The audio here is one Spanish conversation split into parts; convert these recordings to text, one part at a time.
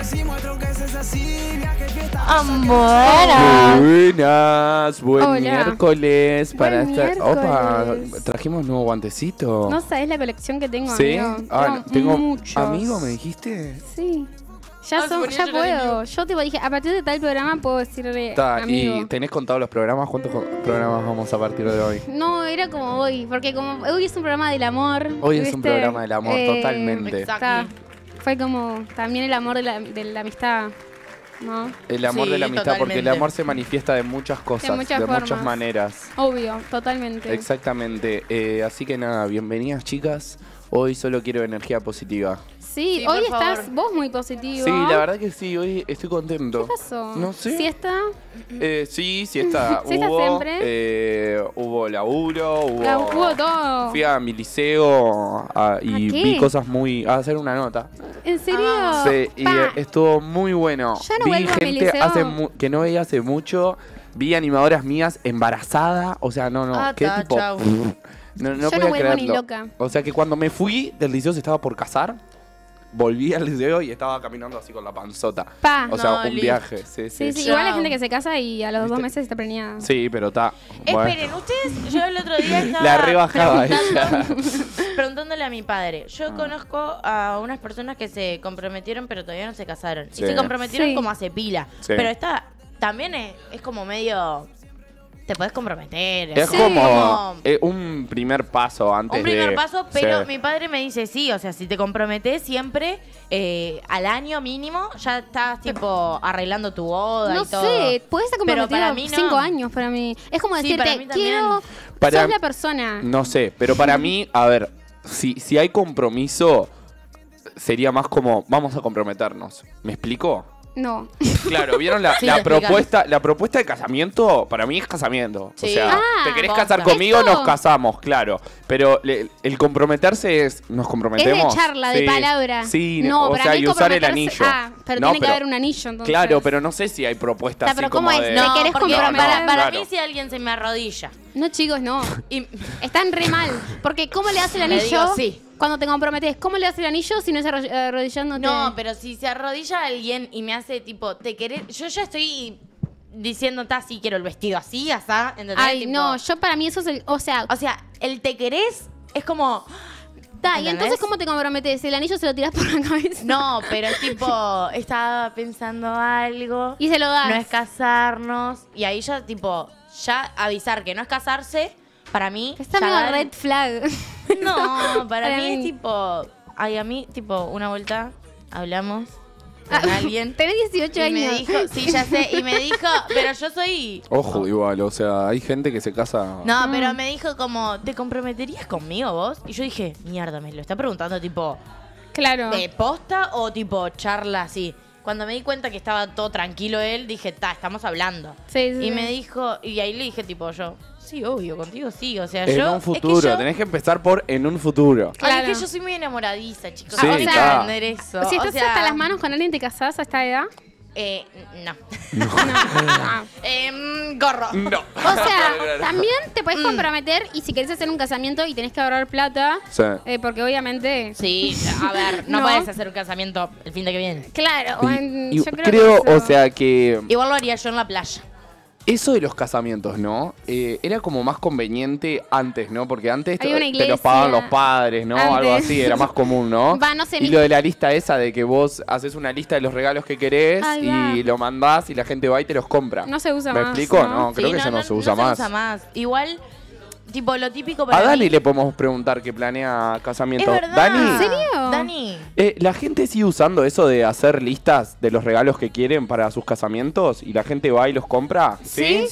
Buenas, buen Hola. miércoles para Buen esta. Opa, miércoles. trajimos nuevo guantecito. No sabés la colección que tengo, ¿Sí? amigo. Tengo muchos. amigo, me dijiste. Sí. Ya, se ponía ya a llorar el puedo. Yo tipo dije, a partir de tal programa puedo decirle ¿Y amigo. tenés contado los programas? ¿Cuántos programas vamos a partir de hoy? No, era como hoy, porque como hoy es un programa del amor. Hoy es un ¿viste? programa del amor, totalmente. Exacto. Está. Fue como también el amor de la amistad, ¿no? El amor Sí, de la amistad, porque el totalmente. amor se manifiesta de muchas cosas, de muchas muchas formas. maneras. Obvio, totalmente. Exactamente. Así que nada, bienvenidas chicas. Hoy solo quiero energía positiva. Sí, Sí, hoy por estás favor. vos muy positivo. Sí, la verdad que sí, hoy estoy contento. ¿Qué pasó? No sé. ¿Siesta? Sí, siesta ¿Siesta hubo. siempre? Hubo laburo, Hubo todo. Fui a mi liceo y ¿A qué? vi cosas a hacer una nota. ¿En serio? Sí, y Pa. estuvo muy bueno. Ya no Vi vuelvo a mi gente liceo. que no veía hace mucho. Vi animadoras mías embarazadas. O sea, no. Ah, ¿Qué ta, tipo? chau. No Yo no podía vuelvo ni creerlo. loca. O sea que cuando me fui del liceo se estaba por casar. Volví al liceo y estaba caminando así con la panzota. Pa. O sea, No, un listo. viaje. Sí, Sí, sí, Chao. igual hay gente que se casa y a los 2 ¿Viste? meses está preñada. Sí, pero está. Bueno. Esperen, ustedes, yo el otro día estaba La rebajaba preguntándole a mi padre. Yo conozco a unas personas que se comprometieron pero todavía no se casaron. Sí. Y se comprometieron Sí. como hace pila. Sí. Pero esta también es como medio... Te podés comprometer. Es Sí. como un primer paso antes Un primer de... paso, pero Sí. mi padre me dice sí, o sea, si te comprometes siempre, al año mínimo, ya estás tipo arreglando tu boda No y todo. sé, puedes estar Pero comprometido para mí no. 5 años para mí. Es como Sí, decirte, para mí también. quiero, Para- sos la persona. No sé, pero para mí, a ver, si hay compromiso, sería más como, vamos a comprometernos. ¿Me explico? No. Claro, ¿vieron la Sí, lo propuesta? La propuesta de casamiento, para mí es casamiento. O Sí. sea, Ah, ¿te querés posta. casar conmigo? Esto- Nos casamos, claro. Pero el comprometerse es, ¿nos Es comprometemos? de charla, de Sí. palabra. Sí, no, o para sea, mí y usar el comprometerse- anillo. Ah, pero No, tiene que haber un anillo entonces. Claro, pero no sé si hay propuestas O sea, pero así como ¿cómo es? de... ¿Te querés porque comprometer? para claro. mí si alguien se me arrodilla No, chicos, no. y Están re mal. Porque ¿cómo le das el Le anillo? digo sí. Cuando te comprometes, ¿cómo le das el anillo si no es arrodillándote? no, pero si se arrodilla alguien y me hace tipo, te querés, yo ya estoy diciendo, sí quiero el vestido así, asá, ¿entendés? Ay, Tipo, no, yo para mí eso es el... O sea, o sea, el te querés es como, ta, y ¿entendés? entonces ¿cómo te comprometes? ¿El anillo se lo tirás por la cabeza? no, pero es tipo, estaba pensando algo, Y se lo das. no es casarnos, y ahí ya tipo, ya avisar que no es casarse, para mí... Está ya medio dar- red flag. No, para Para mí es mí. tipo, ay, a mí tipo, una vuelta hablamos con alguien. Tenés 18 Y me años. dijo, sí, ya sé, y me dijo, pero yo soy... Ojo, igual, o sea, hay gente que se casa... No, pero me dijo como, ¿te comprometerías conmigo vos? Y yo dije, mierda, me lo está preguntando tipo, Claro. ¿de posta o tipo charla así? Cuando me di cuenta que estaba todo tranquilo él, dije, estamos hablando. Sí, sí, Y sí. me dijo, y ahí le dije tipo yo, sí, obvio, contigo sí, o sea, En yo... un futuro, es que yo, tenés que empezar por en un futuro. Ay, Claro. es que yo soy muy enamoradiza, chicos. Sí, no sé está. entender eso. Si O estás sea, hasta las manos con alguien, ¿te casás a esta edad? No. No. Gorro. No. O sea, también te puedes comprometer y si querés hacer un casamiento y tenés que ahorrar plata, Sí. porque obviamente... Sí, a ver, no, No. puedes hacer un casamiento el fin de que viene. Claro, Y yo creo, creo que o eso- sea, que Igual lo haría yo en la playa. eso de los casamientos, ¿no? Era como más conveniente antes, ¿no? Porque antes Hay una te iglesia. los pagaban los padres, ¿no? Antes. Algo así, era más común, ¿no? Va, no sé, Y mi- lo de la lista esa de que vos haces una lista de los regalos que querés Ahí y va. lo mandás y la gente va y te los compra. No se usa ¿Me más, explico? ¿no? No, creo Sí, que ya no se usa más. Igual, tipo, lo típico para A Dani mí... le podemos preguntar que planea casamiento. Es verdad. Dani, ¿En serio? Dani. ¿la gente sigue usando eso de hacer listas de los regalos que quieren para sus casamientos y la gente va y los compra? Sí.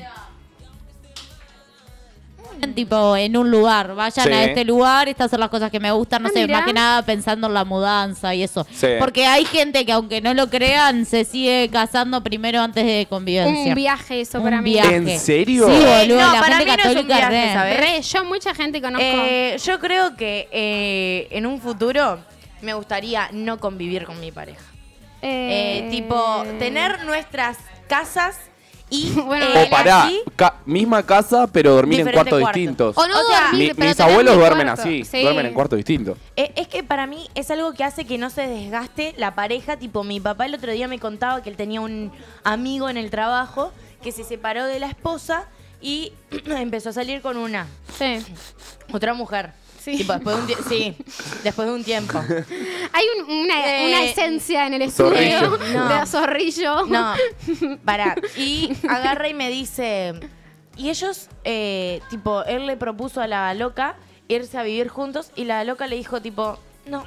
Tipo, en un lugar, vayan Sí. a este lugar, estas son las cosas que me gustan, no Ah, sé, mirá. más que nada pensando en la mudanza y eso. Sí. Porque hay gente que aunque no lo crean, se sigue casando primero antes de convivencia. Un viaje eso Un para mí. viaje. ¿En serio? Sí, boludo, No, la para gente mí no es un católica viaje, re. ¿sabes? Re, yo mucha gente conozco. Yo creo que en un futuro me gustaría no convivir con mi pareja. Tipo, tener nuestras casas Y Bueno, O pará, así, misma casa, pero dormir en Diferente cuartos cuarto. distintos. O no O sea, dormir, pero Mis tener abuelos mi duermen cuarto. así, Sí. duermen en cuartos distintos. es que para mí es algo que hace que no se desgaste la pareja. Tipo, mi papá el otro día me contaba que él tenía un amigo en el trabajo que se separó de la esposa y empezó a salir con Sí. otra mujer. Sí. Tipo, después de un tiempo. Hay una esencia en el estudio Zorrillo. No. de zorrillo. No, pará. Y agarra y me dice... Y ellos, tipo, él le propuso a la loca irse a vivir juntos y la loca le dijo, tipo, no.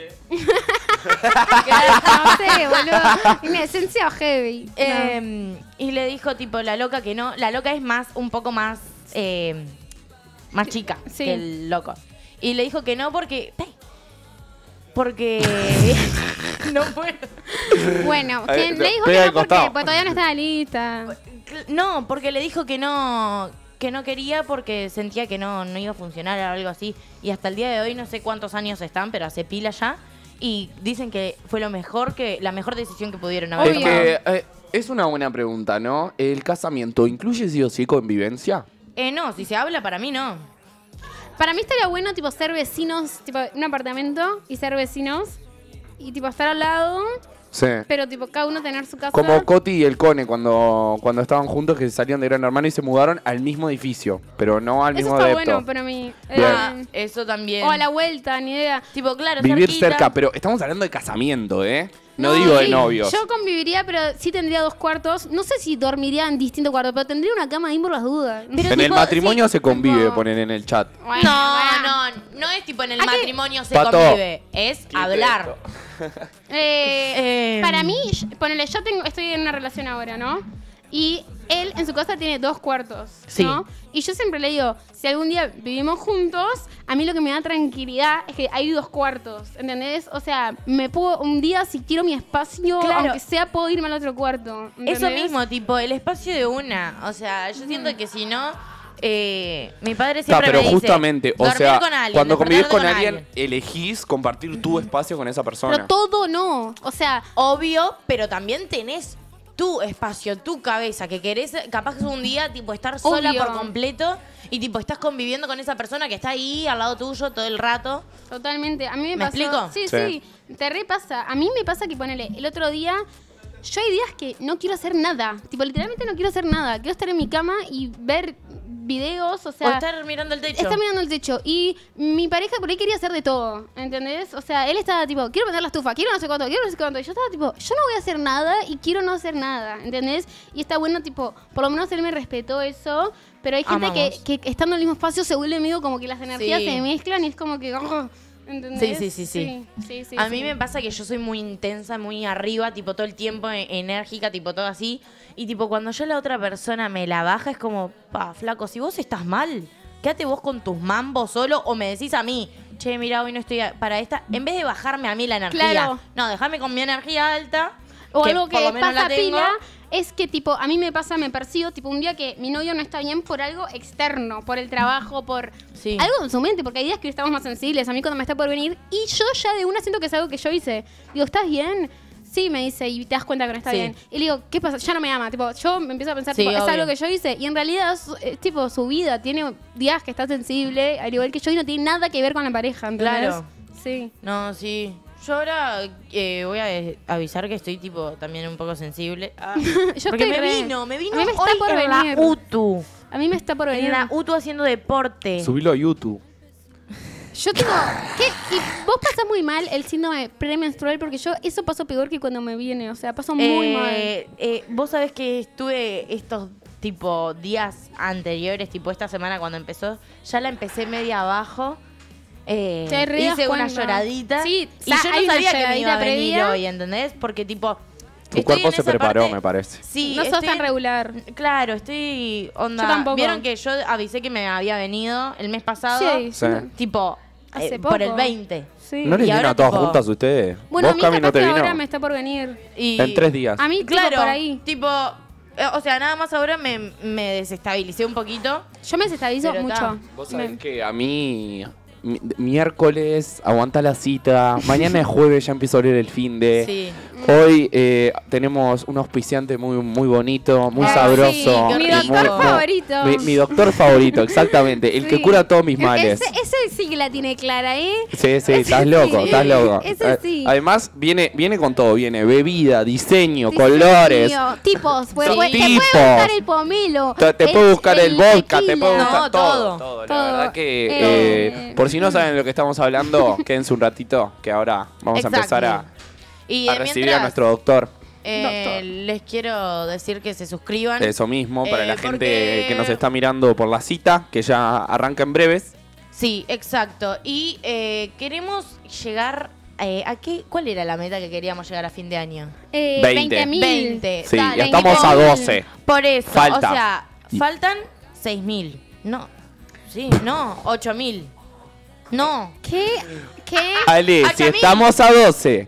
No sé, boludo. Una esencia heavy. Y le dijo, tipo, la loca que no. La loca es un poco más chica Sí. que el loco. Y le dijo que no porque... Porque... no puedo. Bueno, Ahí, ¿quién le dijo pega que al no? Porque costado. todavía no está en la lista. No, porque le dijo que no quería porque sentía que no iba a funcionar o algo así. Y hasta el día de hoy no sé cuántos años están, pero hace pila ya. Y dicen que fue la mejor decisión que pudieron haber Es Obvio. tomado. que es una buena pregunta, ¿no? ¿El casamiento incluye sí o sí convivencia? No, si se habla, para mí no. Para mí estaría bueno, tipo, ser vecinos, tipo, en un apartamento y ser vecinos. Y, tipo, estar al lado, Sí. pero, tipo, cada uno tener su casa. Como Coti y el Cone cuando estaban juntos, que salían de Gran Hermano y se mudaron al mismo edificio, pero no al Eso mismo está depto. bueno para mí. Bien. Eso también. O a la vuelta, ni idea. Tipo, claro, Vivir cerquita. cerca, pero estamos hablando de casamiento, ¿eh? No digo de sí, novios. Yo conviviría, pero sí tendría 2 cuartos. No sé si dormiría en distintos cuartos, pero tendría una cama ahí por las dudas. Pero En el tipo, matrimonio sí, se convive, tipo- ponen en el chat. Bueno, pará. No es tipo en el ¿A qué? matrimonio se Pato. convive, es hablar. Para mí, ponele, estoy en una relación ahora, ¿no? Y él en su casa tiene 2 cuartos, Sí. ¿no? Y yo siempre le digo, si algún día vivimos juntos, a mí lo que me da tranquilidad es que hay 2 cuartos, ¿entendés? O sea, me puedo, un día si quiero mi espacio, Claro. aunque sea, puedo irme al otro cuarto. ¿entendés? Eso mismo, tipo, el espacio de una. O sea, yo siento que si no, mi padre siempre pero me dice, justamente, o dormir sea, con alguien, cuando convivís despertarte con alguien, elegís compartir tu espacio con esa persona. Pero todo no. O sea, Obvio, pero también tenés tu espacio, tu cabeza, que querés, capaz que un día, tipo, estar sola Obvio. por completo y, tipo, estás conviviendo con esa persona que está ahí al lado tuyo todo el rato. totalmente. A mí me ¿Me pasó. explico? Sí, Sí. sí. Te repasa. A mí me pasa que ponele, el otro día. Yo hay días que no quiero hacer nada. Tipo, literalmente no quiero hacer nada. Quiero estar en mi cama y ver videos, o sea. O estar mirando el techo. Está mirando el techo. Y mi pareja por ahí quería hacer de todo, ¿entendés? O sea, él estaba tipo, quiero prender la estufa, quiero no sé cuánto, quiero no sé cuánto. Y yo estaba tipo, yo no voy a hacer nada y quiero no hacer nada, ¿entendés? Y está bueno, tipo, por lo menos él me respetó eso. Pero hay gente Amamos. que estando en el mismo espacio se vuelve medio como que las energías Sí. se mezclan y es como que... oh, ¿entendés? Sí. Sí, A mí sí. me pasa que yo soy muy intensa, muy arriba, tipo todo el tiempo enérgica, tipo todo así. Y tipo cuando yo la otra persona me la baja es como, flaco, si vos estás mal, quédate vos con tus mambos solo o me decís a mí, che, mira, hoy no estoy para esta. En vez de bajarme a mí la energía, Claro. no, déjame con mi energía alta. O algo que por lo menos pasa la tengo. pila es que, tipo, a mí me pasa, me persigo, tipo, un día que mi novio no está bien por algo externo, por el trabajo, por Sí. algo en su mente, porque hay días que estamos más sensibles, a mí cuando me está por venir, y yo ya de una siento que es algo que yo hice. Digo, ¿estás bien? Sí, me dice, y te das cuenta que no está Sí. bien. Y le digo, ¿qué pasa? Ya no me ama. Tipo, yo me empiezo a pensar, Sí, tipo, es obvio. algo que yo hice. Y en realidad es tipo su vida. Tiene días que está sensible, al igual que yo, y no tiene nada que ver con la pareja, ¿entendés? Claro. Sí. No, sí. Yo ahora voy a avisar que estoy tipo también un poco sensible. Yo porque estoy me re. vino A mí me hoy está por en venir. la UTU. A mí me está por venir. En la UTU haciendo deporte. Subilo a YouTube. Yo tengo. ¿Qué? Y vos pasás muy mal el síndrome premenstrual porque yo eso paso peor que cuando me viene. O sea, paso muy mal. Vos sabés que estuve estos tipo días anteriores, tipo esta semana cuando empezó, ya la empecé media abajo. Te re das Hice una cuenta. lloradita. Sí, y yo hay no una sabía que me iba a lloradita venir previa. hoy, ¿entendés? Porque tipo. Tu estoy cuerpo en se esa preparó, parte- me parece. Sí, No sos estoy tan regular. Claro, estoy onda. Yo tampoco. Vieron que yo avisé que me había venido el mes pasado. Sí, Sí. Tipo, Hace por el poco. 20. Sí. ¿No les Y vino ahora, a todas tipo- juntas ustedes? Bueno, a ¿Vos, mí Cami, capaz no te que vino? ahora me está por venir. Y, En 3 días. A mí, tipo, Claro, por ahí. tipo, o sea, nada más ahora me desestabilicé un poquito. Yo me desestabilizo Pero mucho. ta. Vos sabés que a mí miércoles, aguanta la cita. Mañana es jueves, ya empiezo a oler el finde. Sí. Hoy tenemos un auspiciante muy, muy bonito, muy Ay, sabroso. sí, qué Mi y rico. doctor muy- favorito. Mi doctor favorito, exactamente. El que Sí. cura todos mis males. Ese sí que la tiene clara, ¿eh? Sí, Ese estás loco, sí. estás loco. Ese sí. Además, viene con todo. Viene bebida, diseño, Diseño, colores. tipos. Sí. Te puede Tipos. buscar el pomelo. Te puede buscar el vodka, te puede tequila. buscar No, todo. todo. La verdad que, por si no saben de lo que estamos hablando, quédense un ratito, que ahora vamos a empezar a Y recibir mientras, a nuestro doctor. les quiero decir que se suscriban. Eso mismo, para la gente porque- que nos está mirando por la cita, que ya arranca en breves. Sí, exacto. Y queremos llegar ¿a qué? ¿Cuál era la meta que queríamos llegar a fin de año? 20. 20.000. 20. Sí, Dale, ya estamos a 12. Por eso, Falta. o sea, faltan 6.000. No. Sí, no, 8.000. No. ¿Qué? Ale, si 8.000. estamos a 12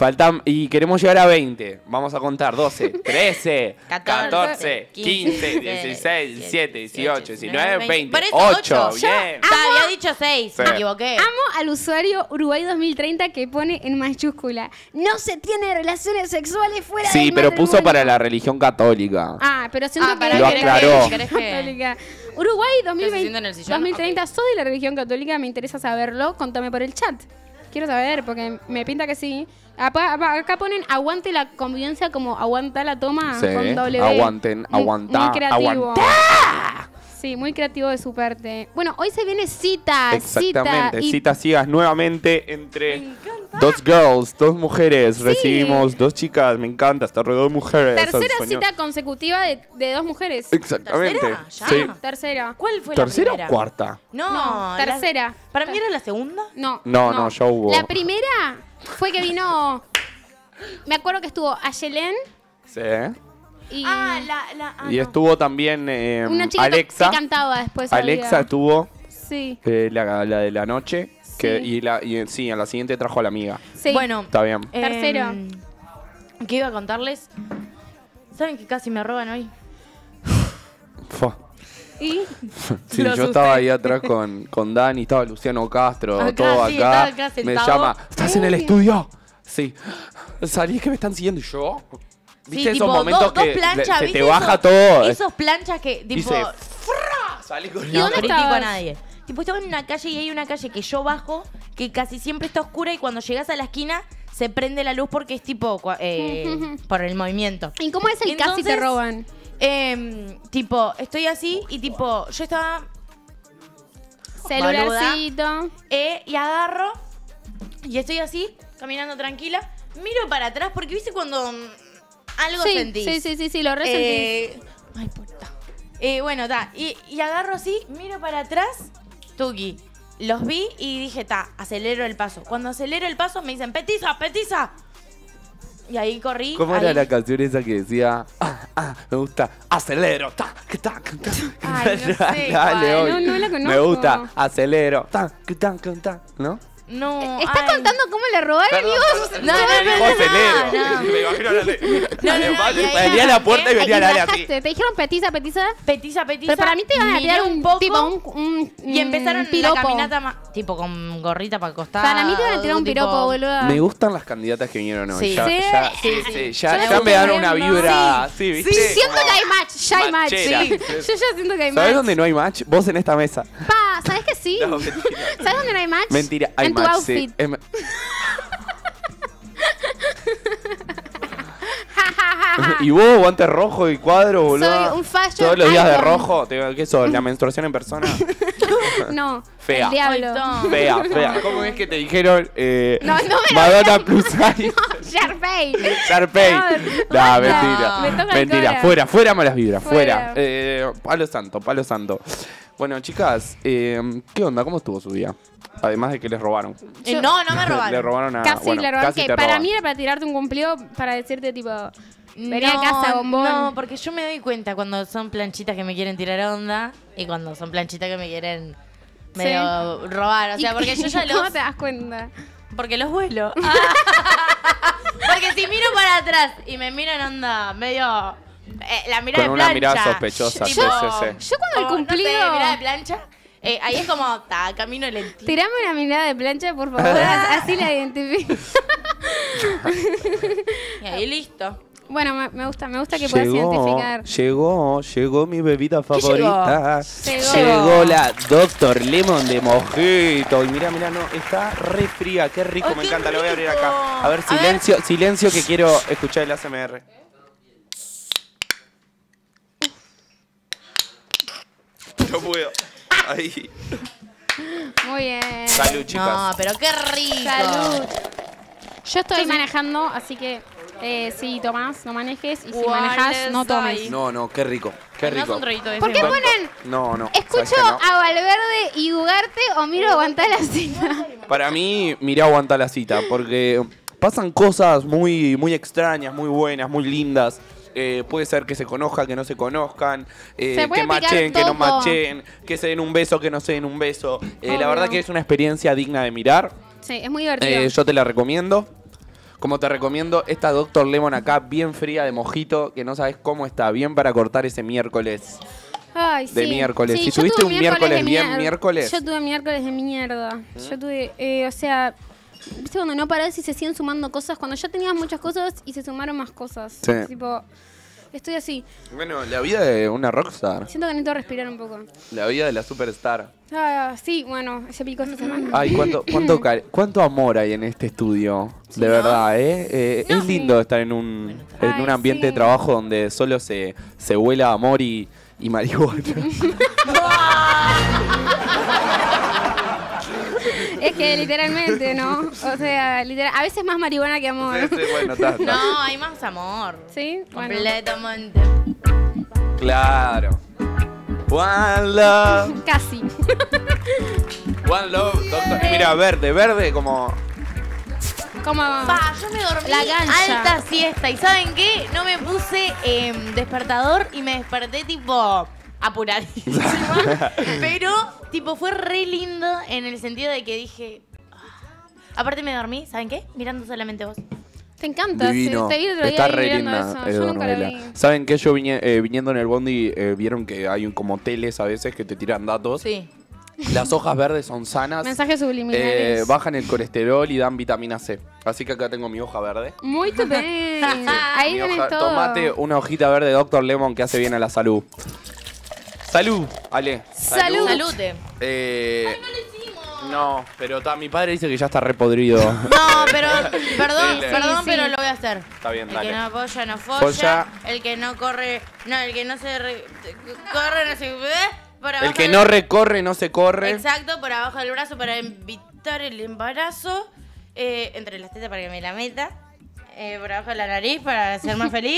y queremos llegar a 20, vamos a contar 12, 13, 14, 15, 16, 17, 18, 19, 20, Por eso, 8. ocho. Bien. Había dicho 6, Sí. me equivoqué. Amo al usuario Uruguay 2030 que pone en mayúscula: no se tiene relaciones sexuales fuera Sí, del pero puso matrimonio. para la religión católica. Ah, pero siento que para Lo aclaró. ¿Querés que- Católica. Uruguay ¿Que se 2020, sienta en el sillón? 2030, soy de la religión católica, me interesa saberlo, contame por el chat. Quiero saber, porque me pinta que sí. Acá ponen aguante la convivencia como aguanta la toma Sí, con W. aguanten, Muy- aguantá, Muy creativo. aguantá. Sí, muy creativo de su parte. Bueno, hoy se viene cita. Exactamente, y citas ciegas nuevamente entre dos girls, dos mujeres. Recibimos dos chicas, me encanta, está rodeado de mujeres. tercera al señor. cita consecutiva de dos mujeres. Exactamente. ¿Tercera? ¿Ya? Sí. Tercera. ¿Cuál fue la ¿Tercera primera? o cuarta? No, la- tercera. Para mí era la segunda. No, No, ya hubo. La primera fue que vino. Me acuerdo que estuvo Ayelen Sí. y Y estuvo también una chica Alexa. que cantaba después. Alexa había. estuvo Sí, la de la noche. Que, Sí. sí, a la siguiente trajo a la amiga. sí. Bueno, Está bien. Tercero. ¿Qué iba a contarles? ¿Saben que casi me roban hoy? Fua. Y Sí, Lo yo asusté. estaba ahí atrás con Dani, estaba Luciano Castro, Acá, todo sí, acá. estaba acá Me sentado. llama, ¿estás en el estudio? Sí. Salí, es que me están siguiendo y yo. ¿Viste esos tipo, momentos dos que planchas, se ¿viste te baja esos- todo? Esos planchas que, tipo, Dice, salí corriendo. no dónde critico a estabas? nadie. Tipo, estaba en una calle y hay una calle que yo bajo, que casi siempre está oscura y cuando llegas a la esquina se prende la luz porque es tipo, por el movimiento. ¿Y cómo es el casi te Entonces, roban? Tipo, estoy así y tipo, yo estaba Celularcito. y agarro y estoy así, caminando tranquila, miro para atrás porque viste cuando algo Sí, sentís. sí, lo resentís. Ay, puta. Bueno, ta. Y agarro así, miro para atrás, tuki. Los vi y dije, ta, acelero el paso. Cuando acelero el paso me dicen, petiza, petiza. Y ahí corrí. ¿Cómo ahí- era la canción esa que decía, me gusta, acelero, ta, que ta, que ta? Ay, no sé Dale, cuál. hoy. No la conozco. Me gusta, acelero, ta, que ta, ¿no? No. ¿Estás ay. contando cómo le robaron y vos? No, no, Dijo no, acelero. no. Me imagino a Lale. no, y ahí Venía a la puerta y Ay, venía y Lale así. bajaste. Te dijeron petiza. Petiza, petiza. Pero para mí te iban a miré tirar un poco tipo, un y empezaron la piropo. caminata más, tipo con gorrita para acostar. Para mí te iban a tirar un tipo- piropo, boludo. Me gustan las candidatas que vinieron hoy. Sí. Ya, Sí, ya, sí, sí, sí. ya, Yo ya la me dan estoy una viendo. vibra. Sí, ¿viste? Siento que hay match, ya hay match. Machera. Sí. Sí. Yo ya siento que hay match. ¿Sabes dónde no hay match? Vos en esta mesa. Pa, ¿sabes que sí? No, mentira. ¿Sabes dónde no hay match? Mentira, hay en tu match, outfit. sí. Y vos, guante rojo y cuadro, boludo. Soy un fashion Todos los días de icon. rojo. ¿Qué sos? ¿La menstruación en persona? No, Fea. el diablo. Ay, Fea, fea. ¿Cómo es que te dijeron No, no me lo Madonna plus size? Sharpay. Sharpay. No, No, basta. mentira. Me toca el Mentira. cora. Fuera malas vibras. Fuera. Fuera. Palo santo, palo santo. Bueno, chicas, ¿qué onda? ¿Cómo estuvo su día? Además de que les robaron. No, no me Le robaron. robaron a. Casi bueno, le robaron. casi Que te para roban. mí era para tirarte un cumplido para decirte, tipo, vení a No, casa, bombón. No, porque yo me doy cuenta cuando son planchitas que me quieren tirar onda y cuando son planchitas que me quieren medio robar. O sea, ¿Y porque yo ya ¿Cómo los... te das cuenta? Porque los vuelo. Porque si miro para atrás y me miran onda medio... la mirada Con de una plancha. mirada sospechosa, Tipo, sí. Yo cuando el como, cumplido... No sé, mirada de plancha. Ahí es como, camino lentito. Tirame una mirada de plancha, por favor. Así la identifico. Y ahí listo. Bueno, me gusta que puedas identificar. Llegó mi bebida favorita. Llegó. Llegó la Dr. Lemon de mojito. Y mira, no, está re fría, qué rico, Ay, me qué encanta, lo voy a abrir rico. acá. A ver, A silencio que quiero escuchar el ASMR. No puedo. Ahí. Muy bien. Salud, chicas. No, pero qué rico. Salud. Yo estoy manejando, así que si tomás, no manejes. Y si manejás, no tomes. No, qué rico. Qué ¿No es rico. un traguito de ¿Por qué ese? ponen? No. Escucho ¿sabes que no? a Valverde y Ugarte o miro aguantar la cita. Para mí, mirá, aguanta la cita, porque pasan cosas muy, muy extrañas, muy buenas, muy lindas. Puede ser que se conozcan, que no se conozcan, Se puede que machen, picar que no todo. machen, que se den un beso, que no se den un beso. La Obvio. verdad que es una experiencia digna de mirar. Sí, es muy divertido. Yo te la recomiendo. Como te recomiendo esta Dr. Lemon acá, bien fría de mojito, que no sabes cómo está, bien para cortar ese miércoles. Ay, de sí. miércoles. Sí, Si yo tuviste tuve un miércoles de bien mier- miércoles. Yo tuve miércoles de mierda. Yo tuve, o sea, ¿viste cuando no parás y se siguen sumando cosas? Cuando ya tenías muchas cosas y se sumaron más cosas. Sí. Tipo, estoy así. Bueno, la vida de una rockstar. Siento que necesito respirar un poco. La vida de la superstar. Ah, sí, bueno, ese pico esta semana. Ay, cuánto amor hay en este estudio. De verdad, ¿eh? Es lindo estar en un Ay, ambiente sí. de trabajo donde solo se vuela amor y marihuana. Es que literalmente, ¿no? O sea, a veces más marihuana que amor. Sí, bueno, está. No, hay más amor. ¿Sí? Bueno. Completamente. Claro. One love. Casi. One love, doctor. Mira, verde como. Como... Yo me dormí La gancha. alta siesta. ¿Y saben qué? No me puse despertador y me desperté tipo apuradísima. Pero tipo fue re lindo en el sentido de que dije... Aparte me dormí, ¿saben qué? Mirando solamente vos. Te encanta. Divino. Te vi el otro día Está ahí re mirando linda, eso. Yo nunca lo novela. vi. ¿Saben qué? Yo viniendo en el bondi, vieron que hay como teles a veces que te tiran datos. Sí. Las hojas verdes son sanas. Mensajes subliminales. Bajan el colesterol y dan vitamina C. Así que acá tengo mi hoja verde. Muy bien. Ahí Mi tenés hoja- todo. Tomate una hojita verde de Dr. Lemon que hace bien a la salud. Salud, Ale. Salud. Salute. No, pero mi padre dice que ya está repodrido. No, pero perdón, Dile. perdón, Sí, pero sí. lo voy a hacer. Está bien, El dale. que no apoya no folla. Folla. El que no corre, no, el que no se corre no se por El abajo que del- no recorre, no se corre. Exacto, por abajo del brazo para evitar el embarazo. Entre las tetas para que me la meta. Por abajo de la nariz para ser más feliz.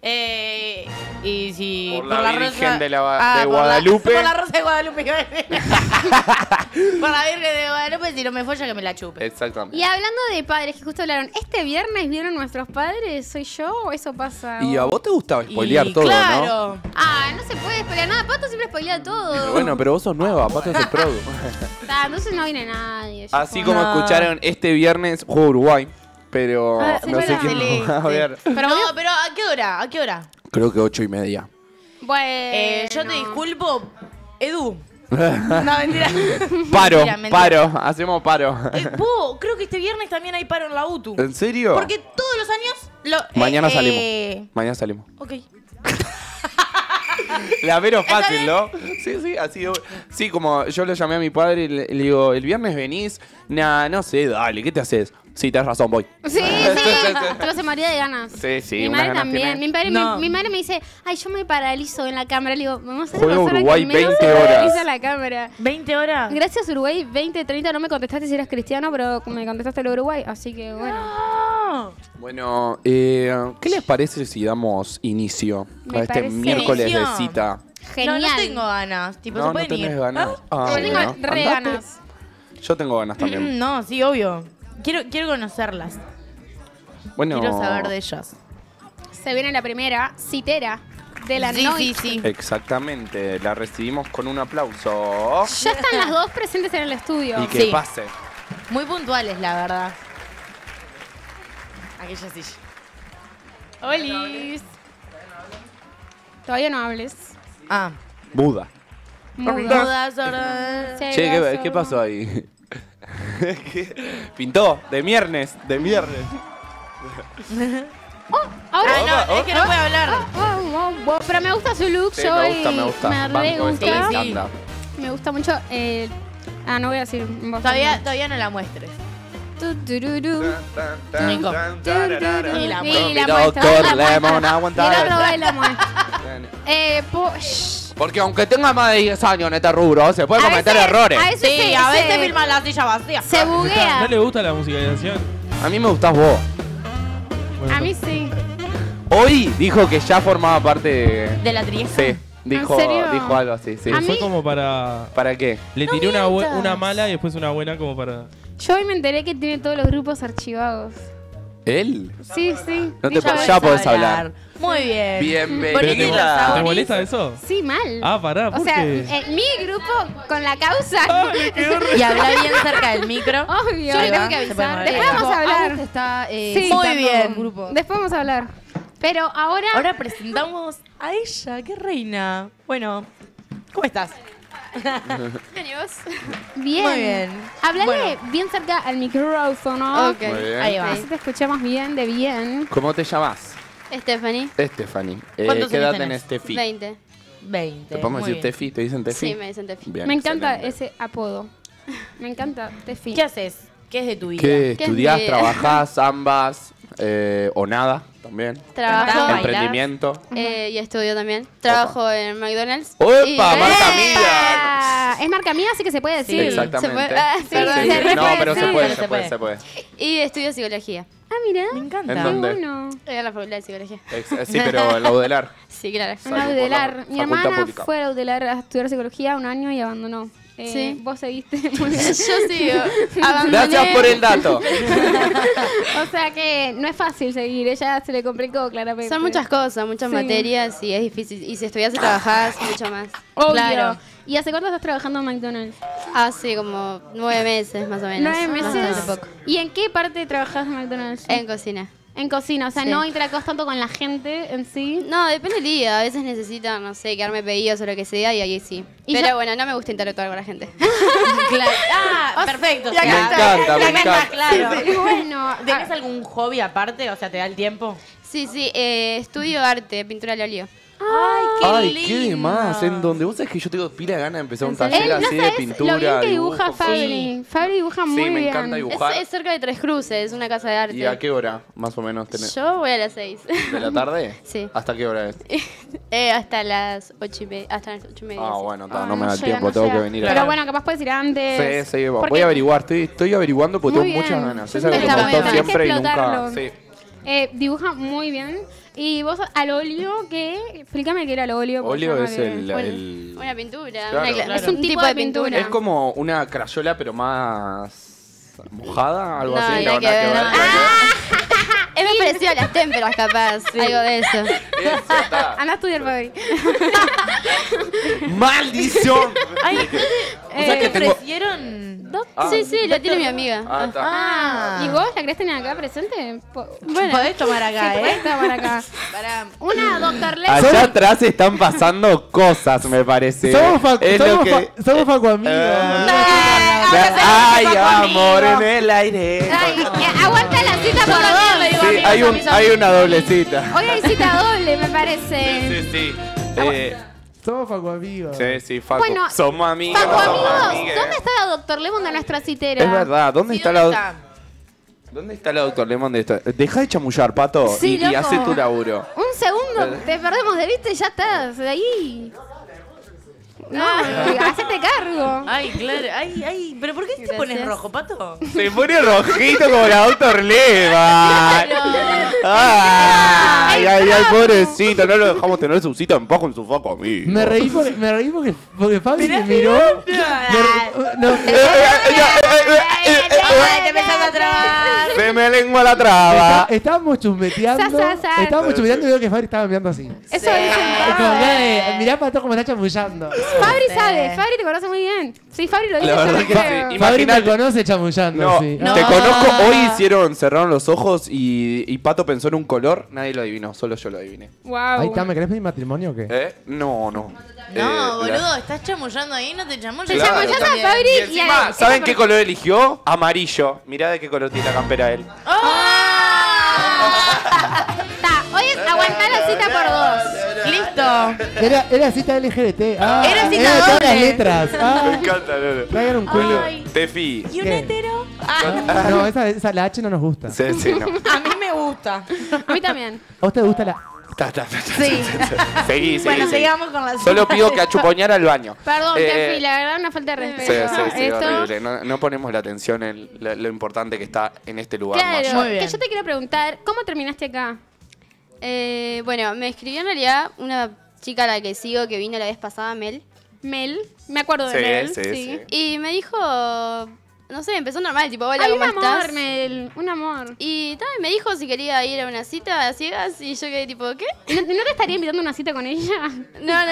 Y si Por la Virgen de por Guadalupe. Por la Rosa de Guadalupe. iba a decir. Por la Virgen de Guadalupe, si no me folla que me la chupe. Exactamente. Y hablando de padres, que justo hablaron, ¿este viernes vieron nuestros padres? ¿Soy yo o eso pasa? Y a vos te gustaba spoilear Y todo, claro. ¿no? Ah, no se puede spoilear nada. Pato siempre spoilea todo. Bueno, pero vos sos nueva, Pato es el produ. Entonces no viene nadie. ya Así fue. como No. escucharon, este viernes juega Uruguay. Pero Ah, sí, no sé verdad. quién va a ver. Pero no, vos- pero ¿a qué hora? ¿A qué hora? Creo que 8:30. Bueno. Yo te disculpo, Edu. No, mentira. Paro, Mentira, mentira. paro, hacemos paro. Creo que este viernes también hay paro en la UTU. ¿En serio? Porque todos los años... Mañana salimos. Mañana salimos. Ok. La vero fácil, ¿no? Sí, así. Sí, como yo lo llamé a mi padre y le digo, ¿el viernes venís? Nah, no sé, dale, ¿qué te haces? Sí, tenés razón, voy. Sí, pero se moría de ganas. Sí, Mi unas madre ganas también. tiene. No. Mi madre me dice, ay, yo me paralizo en la cámara. Le digo, vamos a hacer Juega una persona Uruguay que menos 20 se horas. paraliza la cámara. 20 horas. Gracias Uruguay 2030 no me contestaste si eras cristiano, pero me contestaste lo Uruguay, así que bueno. No. Bueno, ¿qué les parece si damos inicio Me a este parece- miércoles de Inicio. cita? Genial. No tengo ganas. Tipo, No, se no pueden tenés ir. ganas. Ah, Yo tengo bueno, re andate. ganas. Yo tengo ganas también. No, sí, obvio. Quiero conocerlas. Bueno, Quiero saber de ellas. Se viene la primera citera de la Sí, noche. sí. exactamente, la recibimos con un aplauso. Ya están las dos presentes en el estudio. Y que Sí. pase. Muy puntuales, la verdad. Aquella silla. Olis. Todavía no hables. Ah, Buda. Muda, sorda. Che, ¿qué pasó ahí? Pintó, de viernes. Ahora Ay, no, es que no puede hablar. Pero me gusta su look, Sí, yo me gusta. me re Banco, gusta. me Sí. encanta. Me gusta mucho. No voy a decir. en voz Todavía no la muestres. alta. Tururú. Nico. Y la Doctor Lemon, Y aguantar. el otro va y la muestra. Porque aunque tenga más de 10 años en este rubro, se puede cometer errores. A veces, Sí, a veces filma la silla vacía. se buguea. ¿No le gusta la musicalización? A mí me gustás vos. Bueno, A mí sí. Hoy dijo que ya formaba parte ¿De la triesta? Sí, dijo serio? algo así, sí. A fue mí- como para... ¿Para qué? Le tiré una mientas. mala y después una buena como para... Yo hoy me enteré que tiene todos los grupos archivados. ¿Él? Sí, sí. No te Dijo ya eso. podés hablar. Muy bien. Bienvenida. ¿Pero Bonito, te Sabonis. molesta eso? Sí, mal. Ah, pará, O ¿por sea, qué? mi grupo con la causa. Y habla bien cerca del micro. Obvio. Yo le Ahí tengo va, que se puede avisar. mover. Después vamos a hablar. Agus está Sí. citando Muy bien. grupo. Después vamos a hablar. Pero ahora. Ahora presentamos a ella, qué reina. Bueno, ¿cómo estás? Bien. Muy bien. Hablale Bueno. bien cerca al micrófono. Ok. Muy bien. Ahí va. Así te escuchamos bien, de bien. ¿Cómo te llamas? Stephanie, Stephanie. ¿Cuántos ¿Qué edad años tenés, tenés? Tefi? 20. 20. ¿Te podemos muy decir bien. Tefi? ¿Te dicen Tefi? Sí, me dicen Tefi. Bien, Me encanta excelente. ese apodo. Me encanta, Tefi. ¿Qué haces? ¿Qué es de tu vida? ¿Qué ¿Qué estudiás, es mi- trabajás, ambas? ¿O nada también? Trabajo Bailar. Emprendimiento. y estudio también. Trabajo en McDonald's. ¡Opa! Y- ¡Marca mía! Ah, es marca mía, así que se puede decir. Exactamente. se puede- ah, sí, perdón. Sí, Se no, puede pero se decir. puede, Se se puede, puede. se puede. Y estudio psicología. Ah, mira. Me encanta. ¿En dónde? Uno. En la facultad de psicología. Sí, pero en la UDELAR. Sí, claro. En Salud la por UDELAR. la Mi facultad hermana pública. fue a la UDELAR a estudiar psicología 1 año y abandonó. Sí. Vos seguiste muy bien. Yo sigo. Abandoné. Gracias por el dato. O sea que no es fácil seguir, ella se le complicó claramente. Son muchas cosas, muchas Sí. materias y es difícil. Y si estudias y trabajás, mucho más. Obvio. Claro. ¿Y hace cuánto estás trabajando en McDonald's? Hace como 9 meses más o menos. 9 meses. Bastante poco. ¿Y en qué parte trabajas en McDonald's? En cocina. En cocina, o sea, Sí. no interactúas tanto con la gente en sí. No, depende del día. A veces necesito, no sé, quedarme pedidos o lo que sea y ahí sí. Y Pero ya- bueno, no me gusta interactuar con la gente. Claro. Ah, perfecto. o Me sea, encanta, me me encanta. claro. Y bueno, ¿Tenés algún hobby aparte? O sea, ¿te da el tiempo? Sí, sí, estudio arte, pintura al óleo. Ay, Ay, ¿qué de más? ¿En dónde? ¿Vos sabés que yo tengo pila de ganas de empezar un ¿En serio? taller él no así de sabes pintura? lo bien que dibujo, dibuja cosas? Fabri. Fabri dibuja muy Sí, me bien. encanta Es, dibujar. es cerca de Tres Cruces, es una casa de arte. ¿Y a qué hora más o menos tenés? Yo voy a las 6. ¿De la tarde? Sí. ¿Hasta qué hora es? Hasta las 8:30. Hasta las 8:30. Ah, sí. bueno, Ah, no me da el llega, tiempo, no tengo llega. que venir Pero a... bueno, capaz puedes ir antes. Sí, voy Porque- a averiguar, estoy averiguando porque Muy tengo muchas bien. ganas. Yo Es algo que siento me que gustó tenés que siempre y nunca... explotarlo. Sí. Dibuja muy bien. Y vos al óleo, ¿qué? Explícame qué era el óleo. porque Óleo yo no es le- el... Una pintura. Claro. una Claro. Es un tipo de pintura. Es como una crayola pero más mojada, algo No, así. nada que ver. nada que Es muy parecido a las témperas, capaz. Algo de eso. ver. Eso está. Anda a estudiar, Fabri. ¡Maldición! Ay, O sea que ¿te tengo- ofrecieron? Ah. Sí, sí, lo tiene mi amiga. Ah, está. Ah. ¿Y vos la querés tener acá presente? Bueno, podés tomar acá, Sí, ¿eh? podés estar acá. Pará. Una Dr. Lex. Allá atrás están pasando cosas, me parece. Es lo que- somos Facu amigos. Ay, amor en el aire. Ay, aguanta la cita por dos. Sí, hay una doblecita. Hoy hay cita doble, me parece. Sí. Somos Facu amigos. Sí, Facu. Bueno, Somos amigos. Paco, somos amigos, amigues. ¿dónde está la Dr. Lemon de nuestra citera? Es verdad, ¿dónde Sí, está ¿dónde la ¿Dónde está la Dr. Lemon de esto? Deja de chamullar, Pato, Sí, y loco. hace tu laburo. Un segundo, te perdemos de vista y ya estás de ahí. No, hacete cargo. Ay, claro. Ay. ¿Pero por qué te pones rojo, Pato? Se pone rojito como la Dr. Lemon. Ay, pobrecito, no lo dejamos tener su cita en paz con su Facu amigo. Me reí porque Fabi me miró. No, Ay, te empezás a trabar. Se me lengua la traba. estábamos chusmeteando. Sa. Estábamos chusmeteando y veo que Fabi estaba mirando así. Eso dicen Es como que, mirá Pato como está chamullando. Fabri sabe, Fabri te conoce muy bien. Sí, Fabri lo dice. La yo verdad no que creo. sí. Fabi me Imagínate. conoce chamullando, No, sí. No. te conozco. Hoy cerraron los ojos y Pato pensó en un color. Nadie lo adivinó, solo solo yo lo adiviné. Wow. Ahí está, ¿me querés pedir matrimonio o qué? No. No, La- boludo, estás chamullando ahí, no te chamulles. Te Claro, chamullás a también. Fabri Y y encima, a- ¿saben qué color eligió? Amarillo. Mirá de qué color tiene la campera él. Está, hoy es aguantar la cita por 2. Listo. Era cita LGBT. Ah, Era cita de todas las doble. letras. Me Ah, encanta, Lolo. traigan un culo. Ay. Tefi. ¿Y un ¿Qué? hetero? No, esa la H no nos gusta. Sí, no. A mí me gusta. A mí también. ¿A usted le gusta la...? Sí. Seguí. Bueno, sigamos con la Solo cita pido de- que achupoñar al baño. Perdón, Eh, Tefi, la verdad una falta de Sí, respeto. horrible. No ponemos la atención en lo importante que está en este lugar. Claro, Maya. Muy bien. que yo te quiero preguntar, ¿cómo terminaste acá? Bueno, me escribió en realidad una chica a la que sigo que vino la vez pasada, Mel. Mel, me acuerdo de Sí, Mel. sí. Y me dijo, no sé, empezó normal, tipo, hola, Ay, un ¿cómo amor, estás? Mel, un amor. Y tal, me dijo si quería ir a una cita a ciegas y yo quedé tipo, ¿qué? ¿Y ¿No te estaría invitando a una cita con ella? No.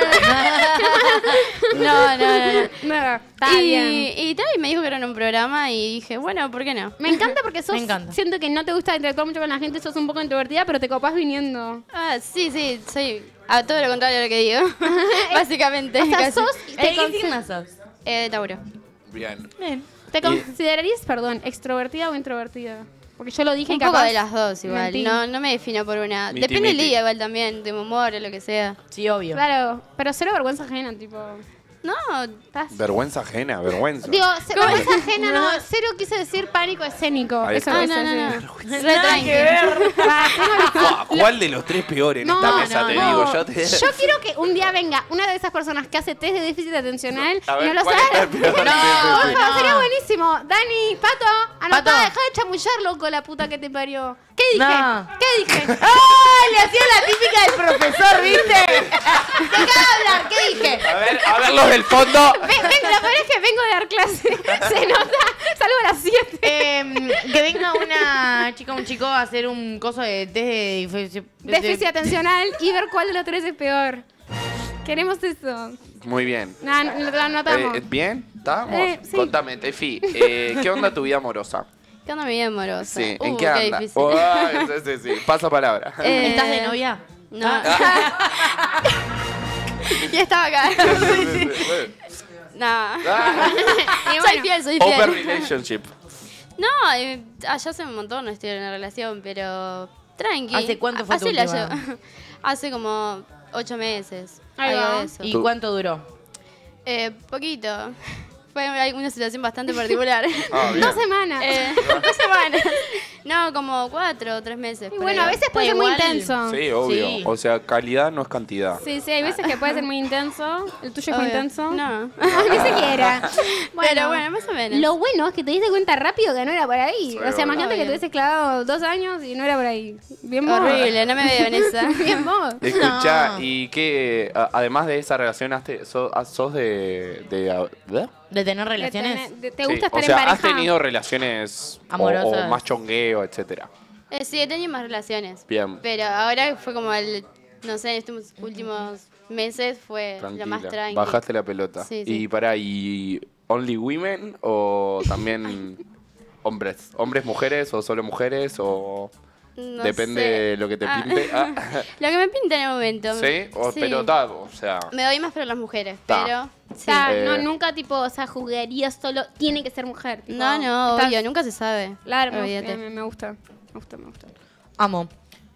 No. No, está bien. Y tal, y me dijo que era en un programa y dije, bueno, ¿por qué no? Me encanta porque sos, Me encanta. siento que no te gusta interactuar mucho con la gente, sos un poco introvertida, pero te copás viniendo. Ah, sí, soy a todo lo contrario de lo que digo. Básicamente. O sea, casi. sos, te, ¿Qué signo sos? Tauro. Bien. Bien. ¿te considerarías, perdón, extrovertida o introvertida? Porque yo lo dije y Un poco capaz de las dos igual. mentí. No me defino por una. Miti, Depende del miti. día igual también, de mi humor o lo que sea. Sí, obvio. Claro, pero cero vergüenza ajena, tipo. No, ¿Estás? Vergüenza ajena, vergüenza. Digo, vergüenza ajena, no, cero quise decir pánico escénico. Ahí Eso está. quise decir. Re tranqui. ¿Cuál de los tres peores en No, esta mesa? no, Te no. digo, yo te... Yo quiero que un día venga una de esas personas que hace test de déficit atencional A ver, y no lo ¿cuál sabe. es el peor? Por favor, sería buenísimo. Dani, Pato, anotá, Pato. deja de chamullar, loco, la puta que te parió. ¿Qué dije? No. ¿Qué dije? ¡Ay! Le hacía la típica del profesor, ¿viste? Deja de hablar, ¿qué dije? A ver los del fondo. Vengo, lo peor es que vengo de dar clase. Se nota, salgo a las 7. Que venga una chica o un chico a hacer un coso de test de Déficit atencional y ver cuál de los tres es peor. Queremos eso. Muy bien. No, lo anotamos. ¿Bien? ¿Estamos? Sí. Contame, Tefi. ¿Qué onda tu vida amorosa? ¿Qué onda mi vida amorosa? Sí, ¿en Qué qué anda? difícil. Sí. Pasa palabra. ¿Estás de novia? No. Ya estaba acá. No. Y Soy bueno, fiel, soy Open fiel. relationship. No, ya hace un montón no estoy en una relación, pero tranqui. ¿Hace cuánto fue tu Así la última? llevo. Hace como 8 meses. Ahí algo va. de eso. ¿Y cuánto duró? Poquito. Fue una situación bastante particular. Ah, bien. 2 semanas. 2 semanas. No, como 4 o 3 meses. Y por bueno, ahí. a veces puede ser muy igual. intenso. Sí, obvio. Sí. O sea, calidad no es cantidad. Sí, hay veces que puede ser muy intenso. ¿El tuyo fue Obvio. intenso? No. Ni siquiera. Pero bueno, más o menos. Lo bueno es que te diste cuenta rápido que no era por ahí. Sí, o sea, imagínate que obvio. te hubieses clavado 2 años y no era por ahí. Bien vos. Horrible, no me veo en esa. Bien vos. Escuchá, No. ¿y qué? Además de esa relación, ¿sos de ¿De tener relaciones? ¿Te gusta Sí, estar o sea, en pareja? ¿has tenido relaciones Amorosas. o más chongueo, etcétera? Sí, he tenido más relaciones. Bien. Pero ahora fue como no sé, en estos últimos meses fue Tranquila. lo más tranqui. Bajaste la pelota. Sí, sí. Y ¿y only women o también hombres? ¿Hombres, mujeres o solo mujeres o No depende sé. de lo que te Ah. pinte? Ah. Lo que me pinta en el momento. ¿Sí? Sí. Pero o sea, Me doy más por las mujeres, Ta. pero... O Sí. sea, Eh. no, nunca tipo, o sea, jugarías solo, tiene que ser mujer. tipo, No, estás- obvio, nunca se sabe. Claro, Olvídate. me gusta. Me gusta. Amo.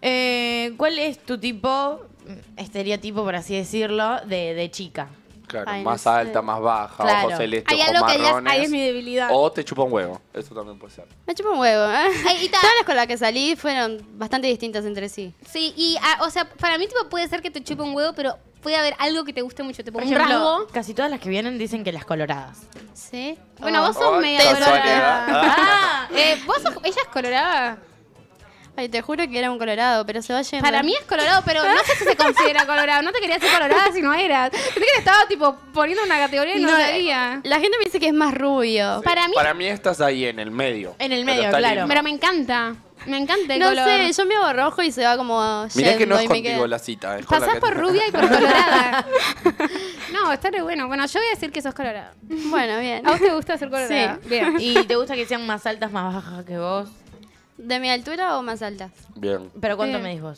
¿Cuál es tu estereotipo, por así decirlo, de chica? claro, Ay, no más sé. alta, más baja, Claro. ojos celestes, Hay ojos algo que digas, marrones. ahí es mi debilidad. O te chupa un huevo. Eso también puede ser. Me chupa un huevo, ¿eh? Ay, y ta- Todas las con las que salí fueron bastante distintas entre sí. Sí, y, o sea, para mí tipo puede ser que te chupe un huevo, pero puede haber algo que te guste mucho. Tipo, Por un ejemplo, rasgo. casi todas las que vienen dicen que las coloradas. ¿Sí? Bueno, vos sos Oh, media casualidad. colorada. Ah. ¿Vos sos, ella es colorada? Ay, te juro que era un colorado, pero se va yendo. Para mí es colorado, pero no sé si se considera colorado. No te quería decir colorada si no eras. Pensé que te estaba tipo poniendo una categoría y no, sabía. La gente me dice que es más rubio. Para mí- estás ahí en el medio. En el Pero medio, está claro. lindo. Pero me encanta. Me encanta el No color. sé, yo me hago rojo y se va como Mirá que no yendo es y me contigo queda- la cita. Es con la Pasás que por rubia y por colorada. No, está re bueno. Bueno, yo voy a decir que sos colorada. Bueno, bien. ¿A vos te gusta ser colorada? Sí. Bien. ¿Y te gusta que sean más altas, más bajas que vos? ¿De mi altura o más altas? Bien. ¿Pero cuánto Bien. medís vos?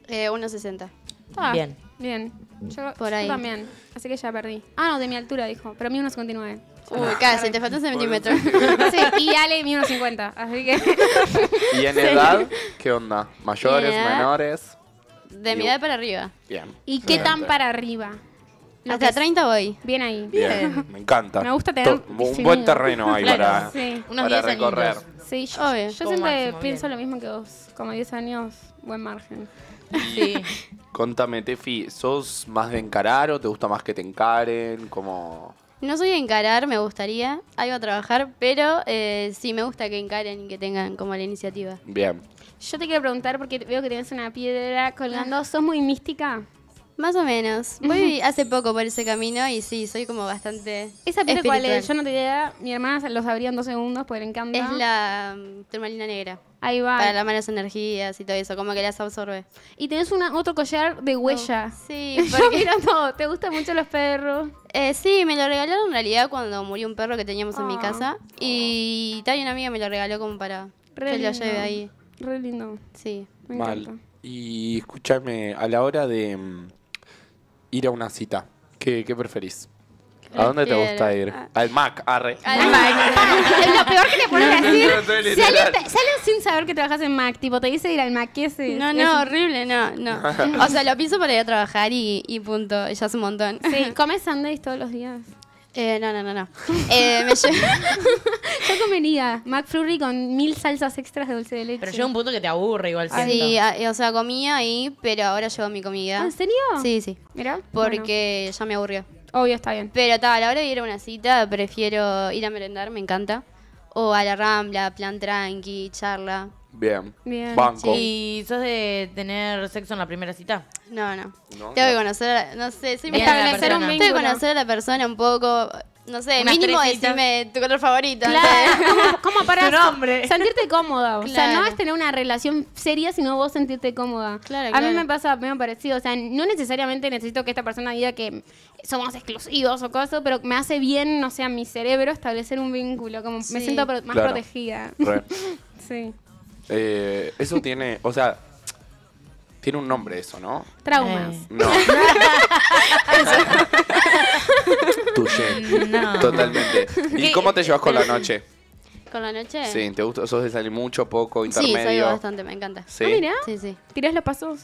1,60. Ah, Bien. Bien. Yo, Por yo ahí. también. Así que ya perdí. Ah, no, de mi altura dijo. Pero mí 1,59. Uy, casi, te falta un centímetro. Sí, y Ale mí 1,50. Así que. ¿Y en edad? ¿Qué onda? ¿Mayores, En edad, menores? De mi edad para arriba. Bien. ¿Y qué tan para arriba? Lo Hasta que 30 voy. Bien ahí. Bien. Me encanta. Me gusta tener Un distinguido. buen terreno ahí Claro. para, Sí. Unos para 10 recorrer. añitos. Sí, yo, Obvio. yo Como siempre máximo, pienso bien. lo mismo que vos. Como 10 años, buen margen. Sí. Contame, Tefi, ¿sos más de encarar o te gusta más que te encaren? Como... No soy de encarar, me gustaría. Algo a trabajar, pero sí me gusta que encaren y que tengan como la iniciativa. Bien. Yo te quiero preguntar porque veo que tienes una piedra colgando. ¿Sos muy mística? Más o menos. Voy hace poco por ese camino y sí, soy como bastante ¿Esa piedra cuál espiritual. es? Yo no tenía idea. Mi hermana se lo sabría en 2 segundos porque le encanta. Es la turmalina negra. Ahí va. Para las malas energías y todo eso, como que las absorbe. Y tenés otro collar de huella. Sí, Yo porque miro todo. ¿Te gustan mucho los perros? sí, me lo regalaron en realidad cuando murió un perro que teníamos en mi Ah. casa. Y tal, una amiga me lo regaló como para Re que lo lindo. lleve ahí. Re lindo. Sí. Me Mal. encanta. Y escúchame, a la hora de ir a una cita, ¿qué preferís? ¿A dónde te Prefiero- gusta ir? Al Mac, arre. Es lo peor que te puedes decir. soy Si literal. alguien, si alguien sin saber que trabajas en Mac, tipo, te dice ir al Mac, ¿qué es? No, no, horrible, no, no. O sea, lo pienso para ir a trabajar y punto, ya es un montón. Sí, ¿comes sundaes todos los días? No. Me llevo... Yo comería McFlurry con 1000 salsas extras de dulce de leche. Pero llega un punto que te aburre igual siento. Sí, o sea, comía ahí, pero ahora llevo mi comida. ¿Ah, ¿En serio? Sí, sí. Mira. Porque ya me aburrió. Obvio, está bien. Pero a la hora de ir a una cita, prefiero ir a merendar, me encanta. O a la Rambla, plan tranqui, charla. Bien. Bien. Banco. ¿Y sos de tener sexo en la primera cita? No. No, Tengo que no. conocer a no sé, soy Bien, muy- la Establecer un persona. Tengo que vínculo. conocer a la persona un poco, no sé, Unas mínimo 3 citas. decirme tu color favorito. Claro, como para Tu nombre. sentirte cómoda. O sea, Claro. no es tener una relación seria, sino vos sentirte cómoda. Claro, A mí claro. me pasa medio parecido. O sea, no necesariamente necesito que esta persona diga que somos exclusivos o cosas, pero me hace bien, no sé, a mi cerebro establecer un vínculo. Como me Sí. siento más Claro. protegida. Re. Sí. Eso tiene, o sea, tiene un nombre eso, ¿no? Traumas. No. Tuye. No. Totalmente. ¿Y ¿Qué? cómo te llevas con la noche? ¿Con la noche? Sí, ¿te gusta? ¿Sos de salir mucho, poco, Sí, salgo intermedio? bastante, me encanta. Sí. Ah, mira. Sí, sí. ¿Tirás los pasos?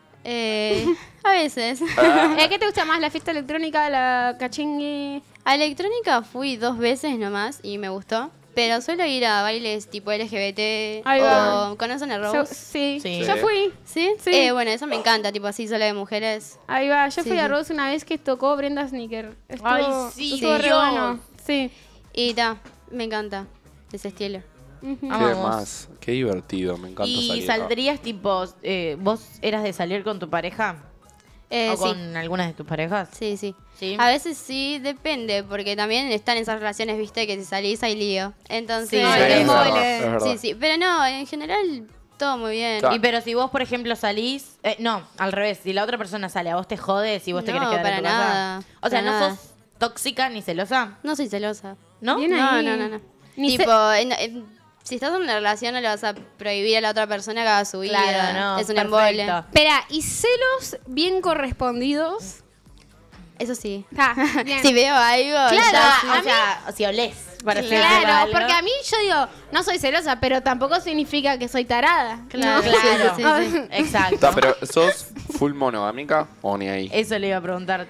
A veces. Ah, ¿Qué te gusta más? ¿La fiesta electrónica, la cachingui? A electrónica fui 2 veces nomás y me gustó. Pero suelo ir a bailes tipo LGBT Ahí va. o ¿conocen el Yo, Rose? sí. Sí. Yo fui. ¿Sí? Sí. Bueno, eso me encanta, tipo así solo de mujeres. Ahí va. Yo Sí, fui a sí. Rose una vez que tocó Brenda Sneaker. Ay, sí, estuvo re Dios. bueno. Sí. Y me encanta ese estilo. Ujú. ¿Qué Amamos. más? Qué divertido, me encanta ¿Y salir. saldrías tipo, vos eras de salir con tu pareja? ¿O Sí. con algunas de tus parejas? Sí, sí. Sí. A veces sí, depende, porque también están esas relaciones, viste, que si salís hay lío. Entonces, Sí, Ay, es qué verdad, mole. es verdad. sí, sí. Pero no, en general, todo muy bien. Claro. Y pero si vos, por ejemplo, salís... no, al revés. Si la otra persona sale, ¿a vos te jode si vos te No, querés quedar en para tu nada, casa? O sea, para ¿no nada. sos tóxica ni celosa? No soy celosa. ¿No? Bien No, ahí. no. Ni Tipo, si estás en una relación no le vas a prohibir a la otra persona que haga su vida. Claro, no. Es un perfecto. embole. Espera, ¿y celos bien correspondidos? Eso sí. Ah, bien. Si veo algo, Claro, ya sí. O sea, si olés. Para hacer Claro, algo. porque a mí yo digo, no soy celosa, pero tampoco significa que soy tarada. Claro, ¿no? Claro, Sí, sí, sí. exacto. Está, pero ¿sos full monogámica o ni ahí? Eso le iba a preguntar.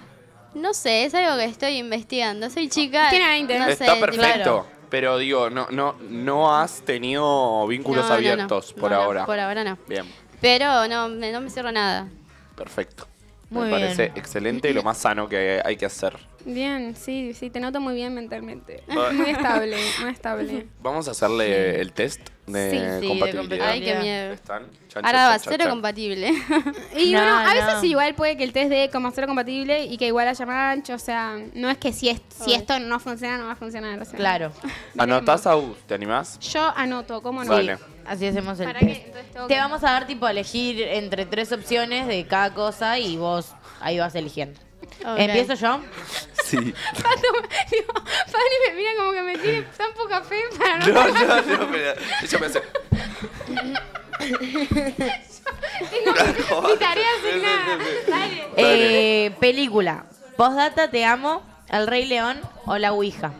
No sé, es algo que estoy investigando. Soy chica. Tiene 20. No sé, Está tipo- perfecto, pero digo, no has tenido vínculos No, no, abiertos no. por No, no, ahora. por ahora no. Bien, Pero no me cierro nada. perfecto. Muy Me bien. parece excelente y lo más sano que hay que hacer. Bien, sí, te noto muy bien mentalmente. Muy estable, muy estable. Vamos a hacerle el test de Sí, de compatibilidad. Ay, qué miedo. ¿Están? Chan, Ahora chan, va a chan, ser chan. compatible. Y No, bueno, a no. veces igual puede que el test dé como cero compatible y que igual haya match, o sea, no es que si esto no funciona, no va a funcionar. O sea, Claro. ¿Anotás, Agus? ¿Te animás? Yo anoto, ¿cómo no? Vale. Así hacemos el ¿Para qué? test. Entonces tengo Te que- vamos a dar tipo a elegir entre 3 opciones de cada cosa y vos ahí vas eligiendo. Ok. ¿Empiezo yo? Sí. Digo, Fanny me mira como que me tiene tan poca fe para no. No, pero yo me hace. tengo mi tarea asignada. Dale. Película. Postdata, Te amo, El Rey León o La Ouija.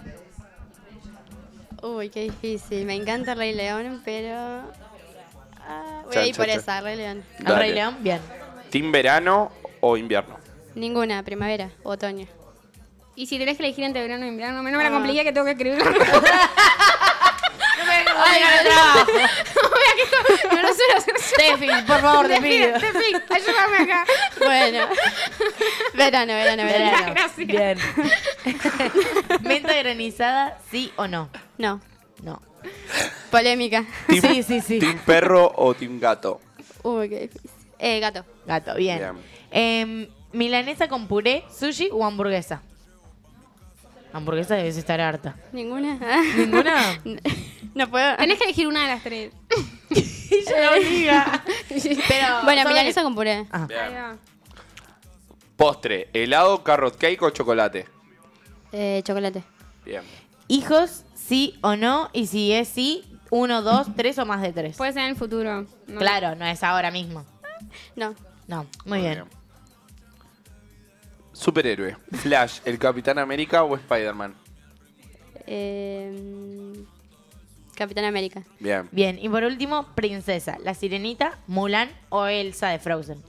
Uy, qué difícil. Me encanta el Rey León, pero... voy Chan, a ir por chan, esa, Rey León. El Dale. Rey León, bien. ¿Team verano o invierno? Ninguna, primavera o otoño. Y si tenés que elegir entre verano y invierno, no me la compliqué que tengo que escribirlo. Ay, trabajo. No lo suelo hacer yo. Tefi, por favor, te pido. Tefi, ayúdame acá. Bueno. Verano. Gracias. Bien. ¿Menta granizada, sí o no? No. No. Polémica. Sí. ¿Team perro o team gato? Uy, qué difícil. Gato. Gato, bien. ¿Milanesa con puré, sushi o hamburguesa? Hamburguesa debes estar harta. ¿Ninguna? ¿Ninguna? No puedo. Tenés que elegir una de las tres. Ella obliga. Pero, Bueno, ¿sabes? milanesa con puré. Ah. Ahí va. Postre, helado, carrot cake o chocolate. Chocolate. Bien. ¿Hijos, sí o no? Y si es sí, 1, 2, 3 o más de 3. Puede ser en el futuro. ¿no? Claro, no es ahora mismo. No. No, muy bien. Superhéroe, Flash, el Capitán América o Spider-Man. Capitán América. Bien. Bien, y por último, princesa, La Sirenita, Mulan o Elsa de Frozen.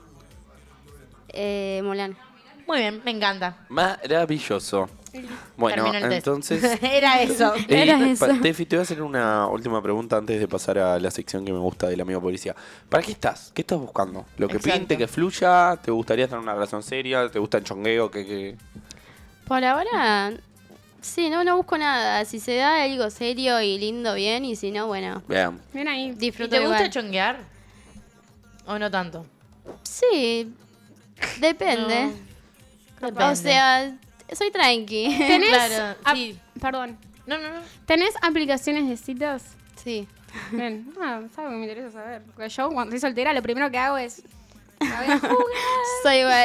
Mulan. Muy bien, me encanta. Maravilloso. Bueno, Terminó el test. entonces... Era eso. Tefi, te voy a hacer una última pregunta antes de pasar a la sección que me gusta del amigo policía. ¿Para qué estás? ¿Qué estás buscando? ¿Lo que Exacto. pinte, que fluya? ¿Te gustaría tener una relación seria? ¿Te gusta el chongueo? ¿Qué? Por ahora, sí, no busco nada. Si se da algo serio y lindo, bien. Y si no, bueno, Bien. Ven ahí. ¿Y disfruto te gusta igual. chonguear? ¿O no tanto? Sí, depende. Depende. O sea, soy tranqui. ¿Tenés? Claro, ap- sí. Perdón. No. ¿Tenés aplicaciones de citas? Sí. Bien. ¿Sabes que me interesa saber? Porque yo, cuando estoy soltera, lo primero que hago es... a ver, jugar. Soy igual.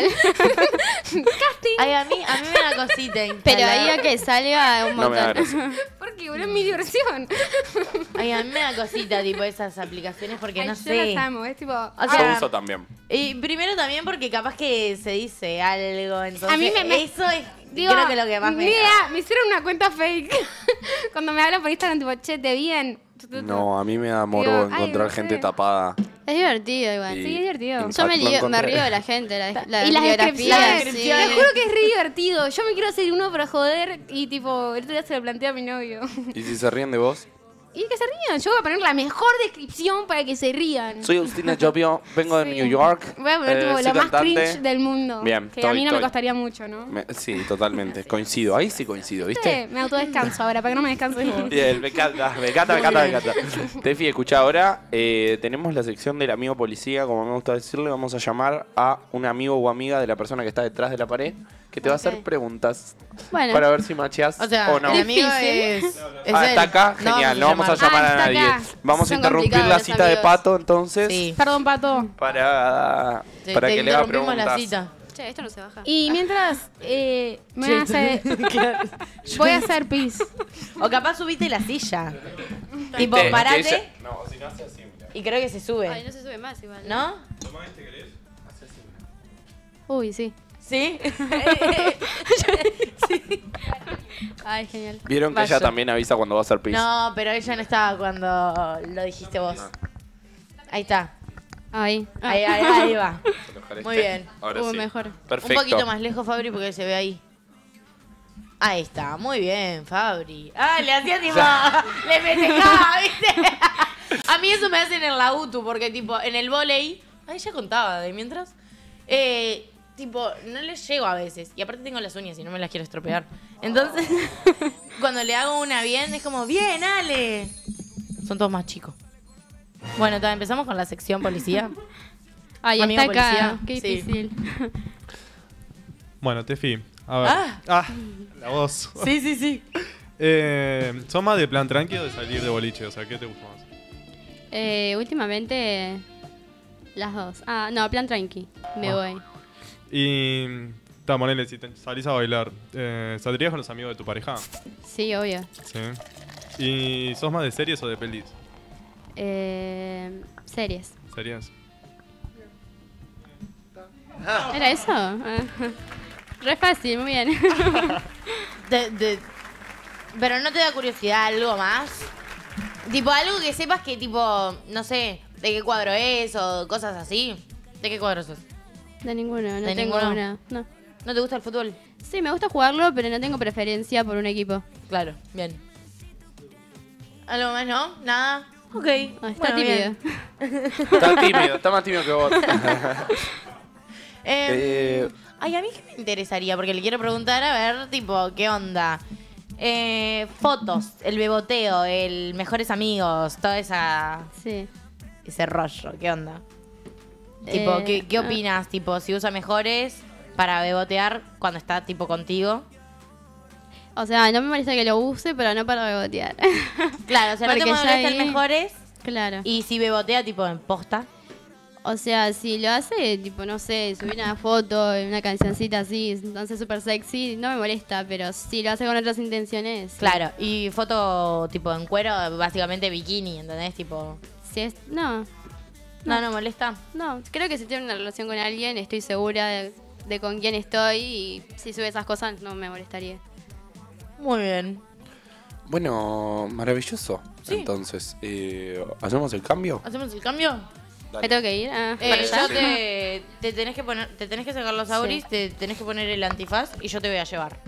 Ay, a mí me da cosita instalar. Pero ahí a que salga un No me da montón. gracia. Porque, boludo, es mi diversión. Ay, a mí me da cosita, tipo, esas aplicaciones, porque Ay, no yo sé. las amo. Es tipo... O Yo sea, uso también. Y primero también porque capaz que se dice algo, entonces A mí eso es digo, creo que lo que más me... mira, me hicieron una cuenta fake. Cuando me hablan por Instagram, tipo, che, te bien. No, a mí me da morbo Digo, ay, encontrar no sé. gente tapada. Es divertido igual. Y- Sí, es divertido. Yo me encontré. río de la gente, Y las descripciones. sí. Te juro que es re divertido. Yo me quiero hacer uno para joder y tipo, el otro día se lo planteé a mi novio. ¿Y si se ríen de vos? Y que se rían. Yo voy a poner la mejor descripción para que se rían. Soy Agustina Jopio, vengo de Sí. New York. Voy a poner tipo, soy lo más cantante. cringe del mundo. Bien, que a mí no me estoy. costaría mucho, ¿no? Sí, totalmente. Coincido. Ahí sí coincido, ¿viste? Sí, me autodescanso ahora, para que no me descanses vos. Bien, me encanta. Tefi, escucha ahora, tenemos la sección del amigo policía, como me gusta decirle, vamos a llamar a un amigo o amiga de la persona que está detrás de la pared, que te va a hacer Ok. preguntas Bueno. para ver si macheas O sea, o no. el amigo Difícil. es Ah, él. está acá, genial, no vamos a llamar Ah, a está nadie. acá. Vamos a Son interrumpir la complicados cita los de amigos. Pato, entonces, Sí. Perdón, Pato. para Te que le haga interrumpimos preguntas. la cita. Che, esto no se baja. Y mientras me voy a hacer, Claro. voy a hacer pis. O capaz subiste la silla. Tipo, Que parate ella- No, si no hace así, mira. y creo que se sube. Ay, no se sube más igual. ¿No? Uy, sí. ¿Sí? Ay, genial. Vieron que ella Vaya. también avisa cuando va a hacer pis. No, pero ella no estaba cuando lo dijiste vos. Ahí está. Ahí. Ahí va. Muy bien. Ahora sí. Mejor. Perfecto. Un poquito más lejos, Fabri, porque se ve ahí. Ahí está, muy bien, Fabri. Ah, le hacía tipo. Le festejaba, ¿viste? A mí eso me hacen en la UTU, porque tipo, en el vóley. Ay, ya contaba de mientras. Tipo, no les llego a veces. Y aparte tengo las uñas y no me las quiero estropear. Entonces, cuando le hago una bien, es como, bien, Ale. Son todos más chicos. Bueno, empezamos con la sección policía. Ay, Amigo está acá. policía. Qué Sí. difícil. Bueno, Tefi, a ver. La voz. Sí. ¿Son más de plan tranqui o de salir de boliche? O sea, ¿qué te gusta más? Últimamente, las dos. Ah, no, plan tranqui. Me voy. Y. Ponele, si salís a bailar, ¿saldrías con los amigos de tu pareja? Sí, obvio. Sí. ¿Y sos más de series o de pelis? Series. ¿Series? ¿Era eso? Re fácil, muy bien. Pero no te da curiosidad algo más. Tipo, algo que sepas que, tipo, no sé, de qué cuadro es o cosas así. ¿De qué cuadro sos? De ninguno, no ¿De tengo ninguno? una. No. ¿No te gusta el fútbol? Sí, me gusta jugarlo, pero no tengo preferencia por un equipo. Claro, bien. ¿Algo más, no? ¿Nada? Ok. Ah, está tímido. Está más tímido que vos. Ay, a mí qué me interesaría, porque le quiero preguntar, a ver, tipo, ¿qué onda? Fotos, el beboteo, el mejores amigos, toda Sí. ese rollo, ¿qué onda? Tipo, ¿qué opinas? Tipo, si usa mejores para bebotear cuando está, tipo, contigo. O sea, no me molesta que lo use, pero no para bebotear. Claro, o sea, no te Porque ya molesta el ahí- mejores. Claro. Y si bebotea, tipo, en posta. O sea, si lo hace, tipo, no sé, subir una foto, una cancioncita así, entonces súper sexy, no me molesta, pero si lo hace con otras intenciones. sí. Claro, y foto, tipo, en cuero, básicamente bikini, ¿entendés? Tipo, Si es, no, no molesta. no. Creo que si tiene una relación con alguien, estoy segura de con quién estoy y si sube esas cosas no me molestaría. Muy bien. Bueno, maravilloso. Sí. Entonces, ¿hacemos el cambio? ¿Hacemos el cambio? ¿Me tengo que ir? Ah, ¿para allá? Yo te tenés que poner, te tenés que sacar los auris, te tenés que poner el antifaz y yo te voy a llevar.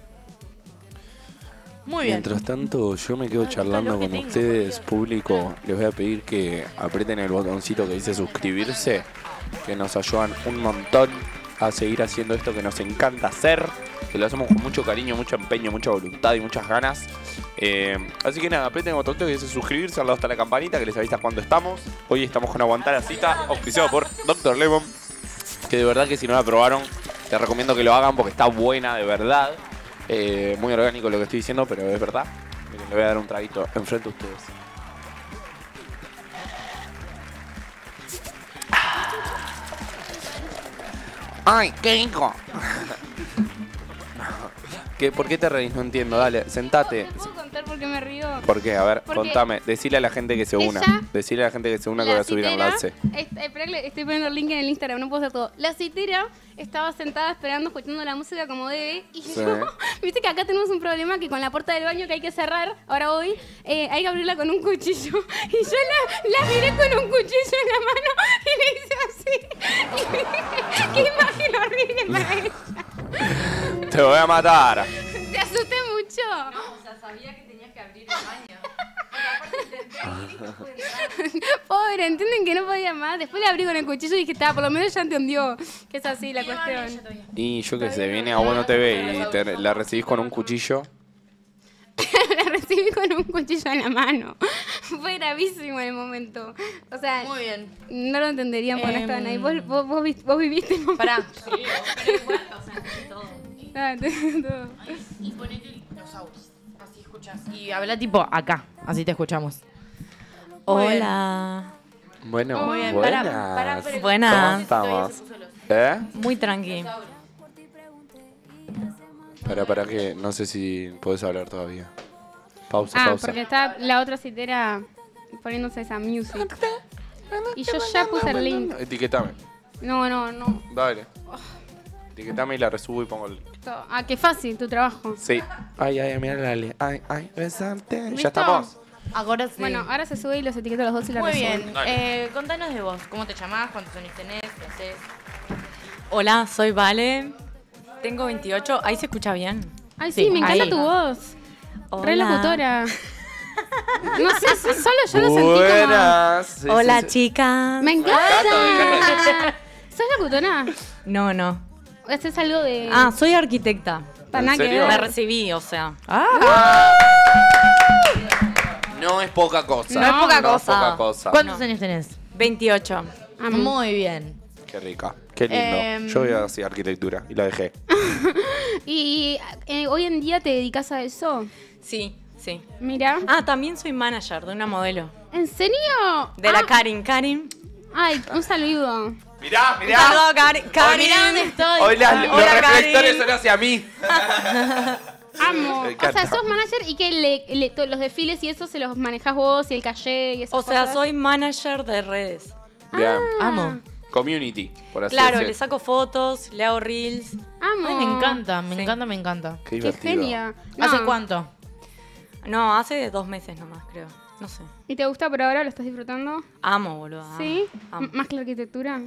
Muy bien. Mientras tanto, yo me quedo charlando lo que con tengo, ustedes, boludo. público. Les voy a pedir que aprieten el botoncito que dice suscribirse, que nos ayudan un montón a seguir haciendo esto que nos encanta hacer, que lo hacemos con mucho cariño, mucho empeño, mucha voluntad y muchas ganas. Así que nada, aprieten el botoncito que dice suscribirse, al lado está la campanita que les avisa cuando estamos. Hoy estamos con Aguantar la Cita, auspiciado por Dr. Lemon, que de verdad que si no la probaron, te recomiendo que lo hagan porque está buena de verdad. Muy orgánico lo que estoy diciendo, pero es verdad. Miren, le voy a dar un traguito enfrente a ustedes. ¡Ay, qué rico! ¿Por qué te reís? No entiendo. Dale, sentate. ¿Puedo contar por qué me río? ¿Por qué? A ver, Porque contame. Decile a la gente que se una. ella- Decile a la gente que se una que voy a subir a enlace. Espera que estoy poniendo el link en el Instagram, no puedo hacer todo. La citera estaba sentada esperando, escuchando la música como debe. Y Sí. yo, viste que acá tenemos un problema que con la puerta del baño que hay que cerrar, ahora hoy, hay que abrirla con un cuchillo. Y yo la miré con un cuchillo en la mano y le hice así. Y dije, qué imagen horrible para ella. Te voy a matar. Te asusté mucho. O sea, sabía que tenías que abrir el baño. Pobre, entienden que no podía más. Después le abrí con el cuchillo y dije, está, por lo menos ya entendió que es así la cuestión. Y yo qué sé, viene a Bueno TV y la recibís con un cuchillo. La recibí con un cuchillo en la mano. Fue gravísimo en el momento. O sea, Muy bien. no lo entenderían porque no estaban ahí. Vos viviste el momento. Pará. Sí, pero igual, o sea, todo. Ah, todo. Y ponete los auris. Así escuchás. Y habla tipo acá. Así te escuchamos. Hola. Bueno, Muy bien. buenas. Pará, pero- Buenas. ¿Cómo estamos? ¿Eh? Muy tranqui. Para que no sé si podés hablar todavía. Pausa, Ah, pausa. porque está la otra citera poniéndose esa music. Y yo ya puse el link. Etiquetame. No. Dale. Etiquetame y la resubo y pongo el... Ah, qué fácil tu trabajo. Sí. Ay, mira la Ale. Ay, besarte. ¿Listo? ¿Ya estamos? Ahora sí. Bueno, ahora se sube y los etiqueto a los dos y la Muy resubo. bien. Dale. Contanos de vos. ¿Cómo te llamás? ¿Cuántos años tenés? ¿Qué haces? Hola, soy Vale. Tengo 28. ¿Ahí se escucha bien? Ay, sí, me encanta ahí. tu voz. Hola. Re locutora. No sé, solo yo lo sentí como... Buenas. Sí, Hola, sí, sí. chicas. ¡Me encanta! ¿Sos locutora? No. ¿O haces algo de...? Ah, soy arquitecta. Para nada que serio? ver. Me recibí, o sea. No es poca cosa. No es poca No es cosa. poca cosa. ¿Cuántos años tenés? 28. Amo. Muy bien. Qué rica. Qué lindo. Yo voy a hacer arquitectura y la dejé. ¿Y hoy en día te dedicas a eso? Sí. Mira. Ah, también soy manager de una modelo. ¿En serio? De la Karin. Karin. Ay, un saludo. Mirá, Saludos, Karin. Mirá dónde estoy. Hoy los Hola, reflectores Karin. son hacia mí. Amo. Me O encanta. sea, sos manager y que los desfiles y eso se los manejás vos y el calle y esas O sea, cosas. soy manager de redes. Bien. Amo. Community, por así Claro, decir. le saco fotos, le hago reels. Amo. Ay, me encanta, me Sí. encanta, me encanta. Qué Qué divertido. genia. No. ¿Hace cuánto? No, hace 2 meses nomás, creo. No sé. ¿Y te gusta por ahora? ¿Lo estás disfrutando? Amo, boludo. ¿Sí? Amo. ¿Más que la arquitectura?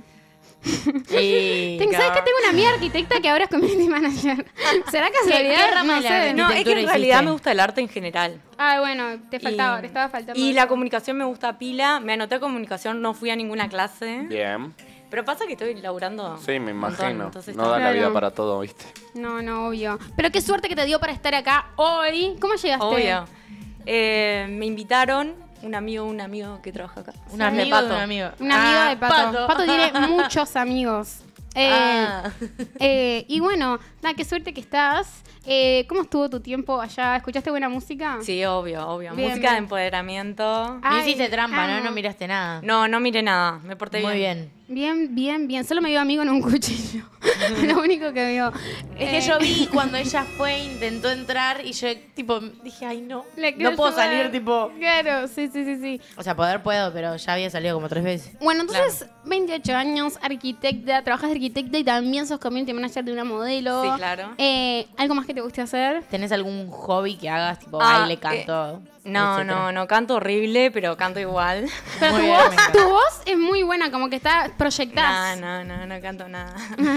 Y... ¿Sabes que tengo una amiga arquitecta que ahora es community manager? ¿Será casualidad? qué rama No de la sé. arquitectura? No, es que en arquitectura realidad hiciste? me gusta el arte en general. Ah, bueno, te faltaba, Y- te estaba faltando. Y eso. la comunicación me gusta pila. Me anoté a comunicación, no fui a ninguna clase. Bien. Pero pasa que estoy laburando. Sí, me un montón, imagino. entonces No está- da la vida Claro. para todo, ¿viste? No, obvio. Pero qué suerte que te dio para estar acá hoy. ¿Cómo llegaste? Obvio. Me invitaron un amigo que trabaja acá. Un amigo de Pato. un amigo. Un amigo Ah, de Pato. Pato tiene muchos amigos. Ah. Y bueno, nada, qué suerte que estás. ¿Cómo estuvo tu tiempo allá? ¿Escuchaste buena música? Sí, obvio. Bien, Música bien. de empoderamiento. No Ay, hiciste trampa, amo. ¿no? No miraste nada. No miré nada. Me porté Muy bien. bien. Bien. Solo me vio amigo en un cuchillo. Lo único que vio. Es que yo vi cuando ella fue, intentó entrar y yo tipo dije, ay no, Le quiero no puedo ayudar. salir tipo... Claro, sí. O sea, poder puedo, pero ya había salido como 3 veces. Bueno, entonces, 28 años, arquitecta, trabajas de arquitecta y también sos community manager de una modelo. Sí, claro. ¿Algo más que te guste hacer? ¿Tenés algún hobby que hagas, tipo Ah, baile, canto? etcétera? No, canto horrible, pero canto igual. Pero Muy tu, bien, voz, me encanta. tu voz es muy buena, como que está proyectada. No canto nada.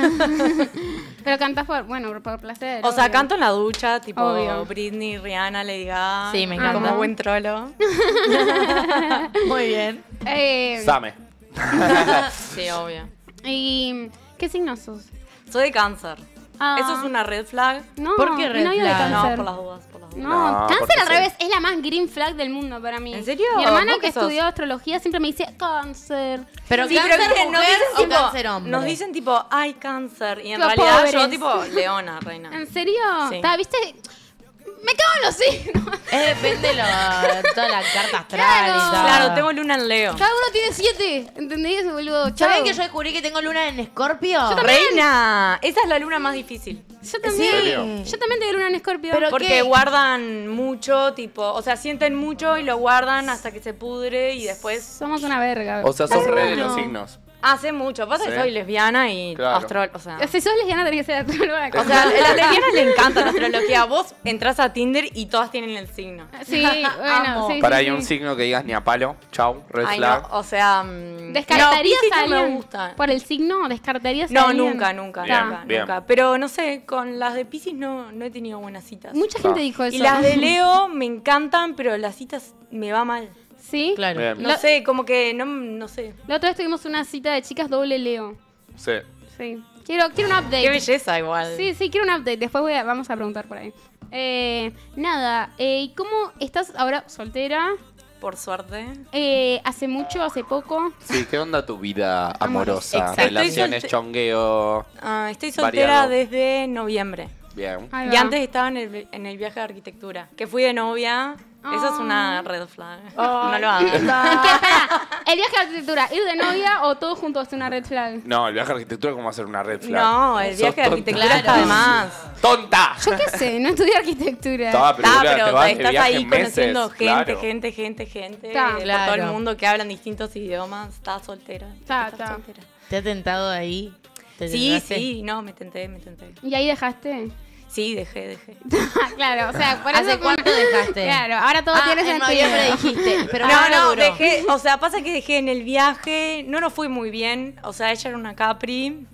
Pero cantás por placer. O sea, obvio. canto en la ducha, tipo Obvio. Britney, Rihanna, Lady Gaga. Sí, me encanta. Como buen trolo. Muy bien. Same. Sí, obvio. ¿Y qué signo sos? Soy de cáncer. Ah. ¿Eso es una red flag? No, ¿Por qué red mi novio de flag? cáncer. No, por las dudas, por las dudas. No, No, cáncer porque al sí. revés, es la más green flag del mundo para mí. ¿En serio? Mi hermana ¿Vos que qué sos? estudió astrología siempre me dice cáncer. Pero Sí, cáncer pero que mujer o cáncer hombre. nos dicen tipo, ay, cáncer. Y en Tipo, realidad pobres. yo tipo, leona, reina. ¿En serio? Sí. ¿Viste? Me cago en los signos. Depende toda la carta astral Claro. y todo. Claro, tengo luna en Leo. Cada uno tiene 7. ¿Entendés, boludo? Chau. ¿Saben que yo descubrí que tengo luna en Escorpio? Reina, esa es la luna más difícil. Yo también. serio? Yo también tengo luna en Escorpio. Pero Porque ¿qué? guardan mucho, tipo, o sea, sienten mucho y lo guardan hasta que se pudre y después somos una verga. O sea, sos re de bueno. los signos. hace mucho. Pasa que Sí. soy lesbiana y Claro. astróloga, o sea. Si sos lesbiana, tenés que ser astróloga. O sea, a las lesbianas le encanta la astrología. Vos entras a Tinder y todas tienen el signo. Sí, bueno, Amo. sí. Para sí, ahí un sí. signo que digas ni a palo. Chau, red Ay, flag. no, o sea. ¿Descartarías no, a Piscis no alguien me gusta. por el signo? ¿Descartarías a No, alguien? nunca, Bien, nunca, bien. nunca. Pero no sé, con las de Piscis no he tenido buenas citas. Mucha gente Ah. dijo eso. Y las de Leo me encantan, pero las citas me va mal. ¿Sí? Claro. Bien. No sé, como que no sé. La otra vez tuvimos una cita de chicas doble Leo. Sí. Sí. Quiero un update. Qué belleza igual. Sí, quiero un update. Después vamos a preguntar por ahí. Nada, ¿y cómo estás ahora soltera? Por suerte. ¿Hace mucho, hace poco? Sí, ¿qué onda tu vida amorosa? Exacto. Relaciones, Estoy chongueo. Estoy soltera Variado. desde noviembre. Bien. Ahí Y va. antes estaba en el viaje de arquitectura. Que fui de novia. Eso es una red flag. No lo hagas. ¿Qué? Espera, ¿el viaje de arquitectura, ir de novia o todos juntos es una red flag? No, el viaje a arquitectura, ¿cómo va a ser una red flag? No, el Sos viaje de tonta. arquitectura está de más. ¡Tonta! Yo qué sé, no estudié arquitectura. Estaba, pero, boluda, te Pero vas de estás viaje ahí meses, conociendo claro. gente Ta. por Claro. todo el mundo que hablan distintos idiomas. Estás soltera. Ta, Estás ta. soltera. ¿Te ha tentado ahí? ¿Te Sí, tentaste? sí, no, me tenté. ¿Y ahí dejaste? Sí, dejé. Claro, o sea, por eso... ¿Hace cuánto dejaste? Claro, ahora todo tiene en sentido. noviembre dijiste, pero No, duró. dejé, o sea, pasa que dejé en el viaje, no nos fue muy bien, o sea, ella era una Capri,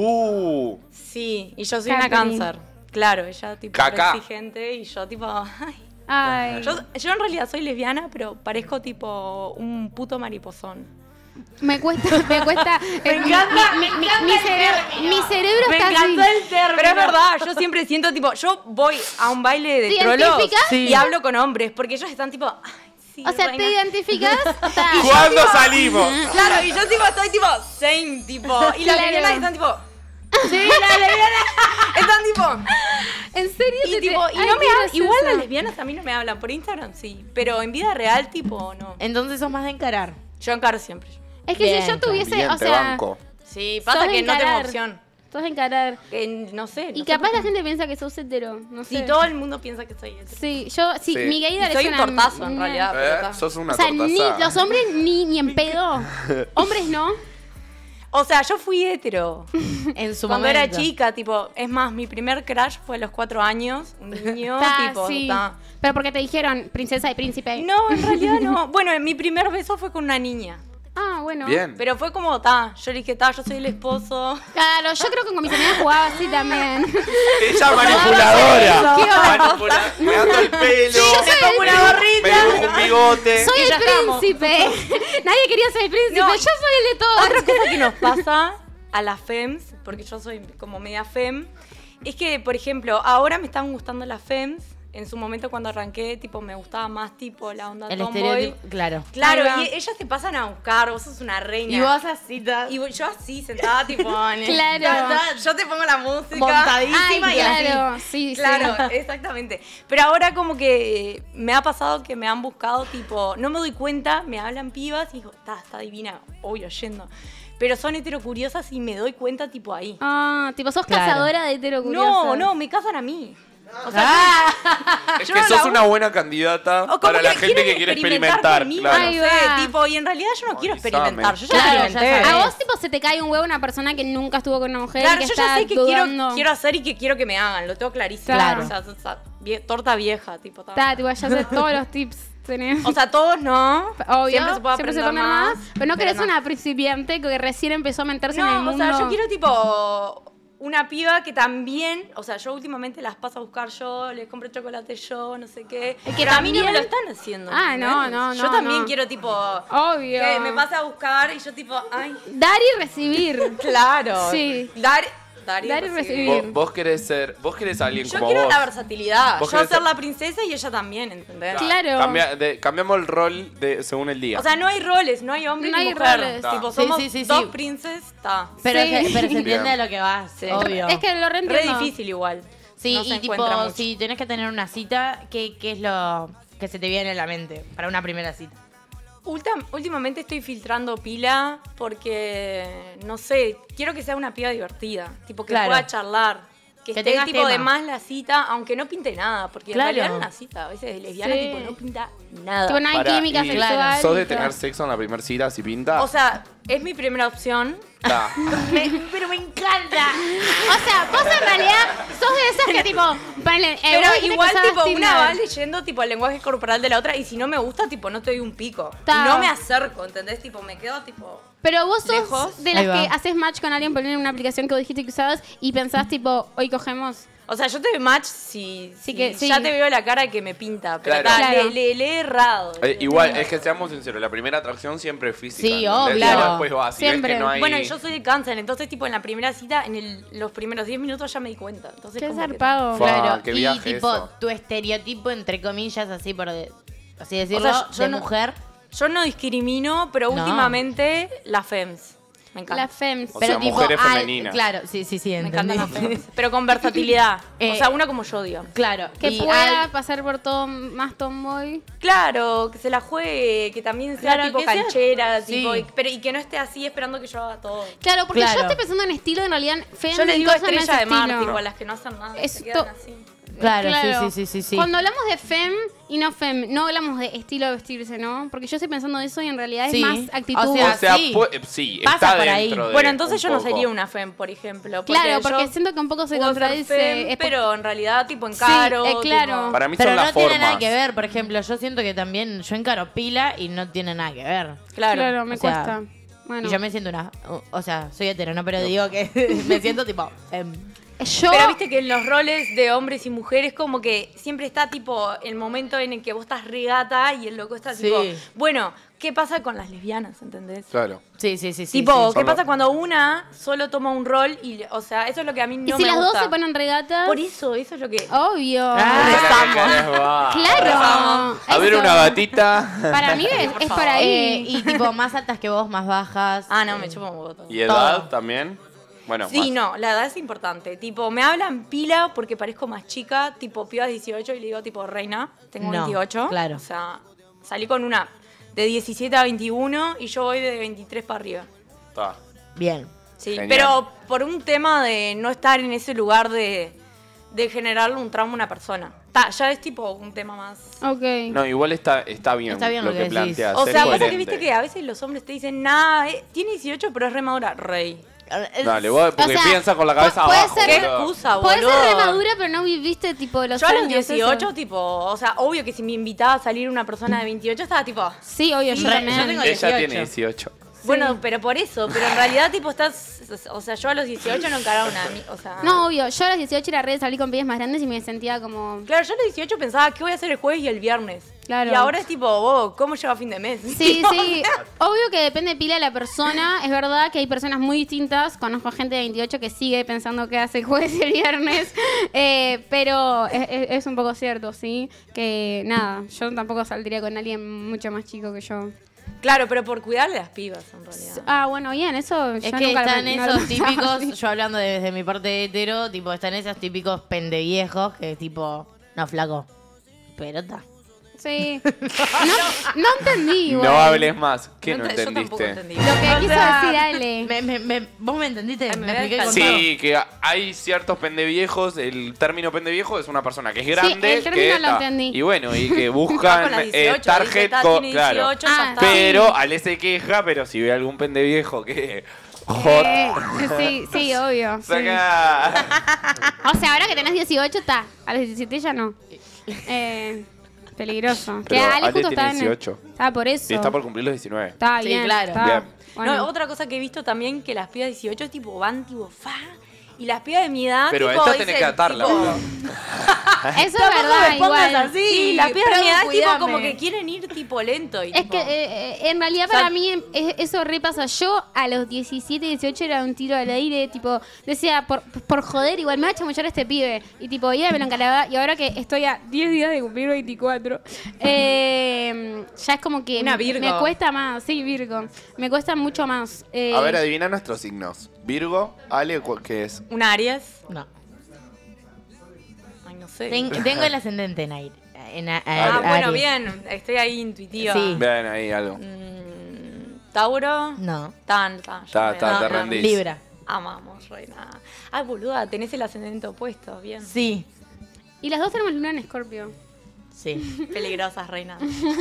sí, y yo soy una Capri. Cáncer, claro, ella tipo Caca. re exigente y yo tipo, ay. Ay, Yo en realidad soy lesbiana, pero parezco tipo un puto mariposón. me cuesta. Me encanta mi cerebro Me está así. encanta el término. Pero es verdad, yo siempre siento tipo, yo voy a un baile de ¿Te trolos identificás? y hablo con hombres, porque ellos están tipo, ay, sí, O sea, reina. ¿te identificás? ¿Cuándo salimos? Claro, y yo tipo estoy tipo same, tipo. Y las Claro. lesbianas están tipo. Sí, las lesbianas están tipo. ¿En serio? Y tipo, y no me hablan. Igual las lesbianas a mí no me hablan. Por Instagram sí. Pero en vida real, tipo, no. Entonces sos más de encarar. Yo encaro siempre. Es que Bien, si yo tuviese, Bien, o te sea, banco. Sí, pasa sos que no tengo encarar. opción. Sos encarar. No sé. Y no sé capaz por la qué. gente piensa que sos hetero, no sé. Sí, todo el mundo piensa que soy hetero. Sí, Sí. mi gaydar Y soy es un una... tortazo en realidad. pero está. Sos una O sea, ni tortaza. los hombres ni en pedo. Hombres no. O sea, yo fui hetero. En su Cuando momento. era chica, tipo, es más, mi primer crush fue a los 4 años, un niño, tipo, sí. ta. Pero porque te dijeron princesa y príncipe. No, en realidad no. Bueno, mi primer beso fue con una niña. Ah, bueno. Bien. Pero fue como, yo le dije, yo soy el esposo. Claro, yo creo que con mis amigas jugaba así también. Ella manipuladora. ¿Qué onda? Me ando el pelo. Me pongo una gorrita. Me dibujo un bigote. Soy Y el ya estamos. príncipe. Nadie quería ser el príncipe. No. Yo soy el de todos. Otra cosa que nos pasa a las fems, porque yo soy como media fem, es que, por ejemplo, ahora me están gustando las fems. En su momento cuando arranqué, tipo, me gustaba más, tipo, la onda El tomboy. estereotipo, claro. Claro, Ahí va. y ellas te pasan a buscar, vos sos una reina. Y vos así, Y yo así, sentada, tipo, en el- Claro. Yo te pongo la música. montadísima Ay, y así. claro. Sí, Claro, sí. exactamente. Pero ahora como que me ha pasado que me han buscado, tipo, no me doy cuenta, me hablan pibas y digo, está divina, obvio, yendo. Pero son heterocuriosas y me doy cuenta, tipo, ahí. Ah, tipo, sos Claro. cazadora de hetero curioso. No, me casan a mí. O Es yo que no sos la una buena candidata o como para la que gente que quieren quiere experimentar. conmigo, Claro. Ay, no sé, va. tipo, y en realidad yo no quiero Avísame. experimentar, yo ya Claro, ya experimenté. sabes. A vos, tipo, se te cae un huevo una persona que nunca estuvo con una mujer Claro, y que yo ya está sé que dudando. quiero hacer y que quiero que me hagan, lo tengo clarísimo. Claro. O sea, torta vieja, tipo. Está, tipo, ya sé todos los tips. Tenés. O sea, todos no. Obvio, Siempre se puede aprender pone más. Pero no querés no. una principiante que recién empezó a meterse en el No, mundo. o sea, yo quiero tipo una piba que también, o sea, yo últimamente las paso a buscar yo, les compro chocolate yo, no sé qué. que Pero a mí no también- me lo están haciendo. Ah, no, ¿entendés? no, Yo no, también no. quiero tipo Obvio. que me pase a buscar y yo tipo, ay, Dar y recibir. claro. Sí. Dar y Dar y recibir. recibir. Vos querés ser, vos querés alguien Yo como quiero vos. la versatilidad. Vos Yo querés ser ser- la princesa y ella también, ¿entendés? Claro. Cambiamos el rol según el día. O sea, no hay roles, no hay hombre No ni hay mujer. roles. Tipo, Sí, somos sí, sí, dos sí. princes, está. Pero, Sí. pero se entiende Bien. a lo que vas, Sí. obvio. Es que lo Re reentiendo. difícil igual. Sí, No se y tipo, encuentra mucho. si tenés que tener una cita, ¿qué es lo que se te viene a la mente para una primera cita? Últimamente estoy filtrando pila porque, no sé, quiero que sea una piba divertida. Tipo, que Claro. pueda charlar. Que esté tengas tipo de tema. más la cita, aunque no pinte nada. Porque Claro. en realidad una cita a veces de lesbiana Sí. tipo, no pinta nada. Tipo, no hay Pará, química y- sexual. ¿Sos de y todo. tener sexo en la primera cita si pinta? O sea, es mi primera opción. Ta. Pero me encanta. O sea, vos en realidad sos de esas que tipo, ponele, Pero vos dijiste igual, que usabas tipo, Tinder. una va leyendo tipo el lenguaje corporal de la otra y si no me gusta, tipo, no te doy un pico. Ta. Y no me acerco, ¿entendés? Tipo, me quedo tipo... Pero vos sos lejos. de las Ahí va. que haces match con alguien por una aplicación que vos dijiste que usabas y pensás tipo, hoy cogemos. O sea, yo te doy match si que- sí. ya te veo la cara que me pinta. Pero Claro. ta, Claro. le he errado. Igual, es que seamos sinceros, la primera atracción siempre es física. Sí, ¿entendés? obvio. Y Claro. después va, si ves Siempre. que no hay... Bueno, y yo soy de cáncer, entonces tipo en la primera cita, los primeros 10 minutos ya me di cuenta. Entonces, Qué como que- zarpado. Fua, Claro, qué y viaje tipo, eso. tu estereotipo, entre comillas, así así decirlo, O sea, yo de no- mujer. Yo no discrimino, pero No. últimamente las fems. Me encanta. La FEMS. O sea, mujeres femeninas. Claro, sí, sí, sí, Me entendí. encantan las fems. Pero con versatilidad. Eh, o sea, una como yo, digamos. Claro. Que y pueda pasar por todo más tomboy. Claro, que se la juegue, que también sea Claro, tipo que sea- canchera, sí. tipo, y que no esté así esperando que yo haga todo. Claro, porque Claro. yo estoy pensando en estilo, en realidad FEMS Yo le digo cosas no es estrella de mar, estilo. tipo, a las que no hacen nada, Es se quedan to- así. Claro, Claro. sí. Cuando hablamos de fem y no fem, no hablamos de estilo de vestirse, ¿no? Porque yo estoy pensando eso y en realidad Sí. es más actitud. O sea, O sea, sí. sí, Pasa está por ahí. dentro de Bueno, entonces un yo no poco. sería una fem, por ejemplo. claro, porque yo siento que un poco se puedo ser contradice. fem, Es por- pero en realidad tipo encaro. Sí, claro. tipo- Para mí Pero son no las tiene formas. nada que ver, por ejemplo, yo siento que también yo encaro pila y no tiene nada que ver. Claro. me o sea, cuesta. Bueno, Y yo me siento o sea, soy hetero, ¿no? Pero digo que me siento tipo... yo Pero viste que en los roles de hombres y mujeres como que siempre está tipo el momento en el que vos estás regata y el loco está Sí. tipo, bueno, ¿qué pasa con las lesbianas, entendés? Claro. Sí. Tipo, sí. ¿qué Solo- pasa cuando una solo toma un rol y, o sea, eso es lo que a mí no y si me las gusta. dos se ponen regatas. Por eso es lo que... Obvio. Claro. Claro. A ver Eso. una gatita. Para mí es por ahí. y tipo, más altas que vos, más bajas. Ah, no, me chupo un huevo todo. ¿Y edad Todo. también? Bueno, Sí, más. no, la edad es importante. Tipo, me hablan pila porque parezco más chica, tipo, pibas 18 y le digo, tipo, reina, tengo No, 28. claro. O sea, salí con una de 17 a 21 y yo voy de 23 para arriba. Está. Bien. Sí, Genial. pero por un tema de no estar en ese lugar de de generarle un trauma a una persona. Ya es tipo un tema más... Ok. No, igual está bien, Está bien lo lo que que decís. planteas. O es sea, pasa que coherente. viste que a veces los hombres te dicen, nah, tiene 18 pero es re madura. Rey. Dale, vos porque O sea, piensa con la cabeza puede abajo. ser- ¿Qué boludo. excusa, Puede boludo? ser re madura, pero no viviste tipo los Yo a los años, 18, eso. tipo, o sea, obvio que si me invitaba a salir una persona de 28, estaba tipo... Sí, obvio, yo Re- también. yo tengo Ella 18. tiene 18. Bueno, pero por eso, pero en realidad, tipo, o sea, yo a los 18 no encaraba o sea... No, obvio, yo a los 18 era re de salir con pibes más grandes y me sentía como... Claro, yo a los 18 pensaba, ¿qué voy a hacer el jueves y el viernes? Claro. Y ahora es tipo, oh, ¿cómo lleva fin de mes? Sí, sí. Obvio que depende pila de la persona. Es verdad que hay personas muy distintas. Conozco gente de 28 que sigue pensando que hace el jueves y el viernes. Pero es un poco cierto, ¿sí? Que nada, yo tampoco saldría con alguien mucho más chico que yo. Claro, pero por cuidarle a las pibas, en realidad. Ah, bueno, bien, eso Es yo que nunca están no lo esos pensaba típicos, así. yo hablando desde mi parte hetero, tipo, están esos típicos pendeviejos que es tipo, no, flaco, pero está. Sí. No entendí, igual. No hables más. ¿Qué no Yo tampoco entendiste? entendí. Lo que O quiso sea, decir Ale. ¿Vos me entendiste? Ay, me Me voy a expliqué con descansar. todo. Sí, que hay ciertos pendeviejos. El término pendeviejo es una persona que es grande. el término que lo entendí. Y bueno, y que Está buscan con las 18, target. dice, Claro. tiene 18, ya Ah, está. Pero Ale se queja, pero si ve algún pendeviejo que. Hot. Sí, obvio. sí. Saca. O sea, ahora que tenés 18, está. A los 17 ya no. Peligroso. Pero que Ale Ale justo tiene estaba en 18. Estaba por eso. Y está por cumplir los 19. Estaba Sí, bien. claro. estaba- Bien. Bueno. No, otra cosa que he visto también, que las pibas de 18 tipo van tipo fa, y las pibas de mi edad Pero a tipo esta tenés dicen, que atarla. tipo, boludo. Eso es tampoco verdad, me pongas igual. así, Sí, las pibas de mi pero edad tipo cuidame. como que quieren ir tipo lento. Y, Es tipo, que en realidad para mí eso repasa. Yo a los 17, 18 era un tiro al aire, tipo, decía, por joder, igual me va a chamullar este pibe. Y tipo, iba y me lo encaraba. Y ahora que estoy a 10 días de cumplir 24, ya es como que Una Virgo. me cuesta más. Sí, Virgo. Me cuesta mucho más. A ver, adivina nuestros signos. Virgo, Ale, ¿qué es? un Aries. No. Ay, no sé. Tengo el ascendente en aire. Bueno, Aries. bien, estoy ahí intuitiva. Sí. Vean ahí algo. Tauro. No. Te rendís. Libra. Amamos, reina. Ay, boluda, tenés el ascendente opuesto, bien. Sí. Y las dos tenemos luna en Escorpio. Sí. Peligrosas, reina.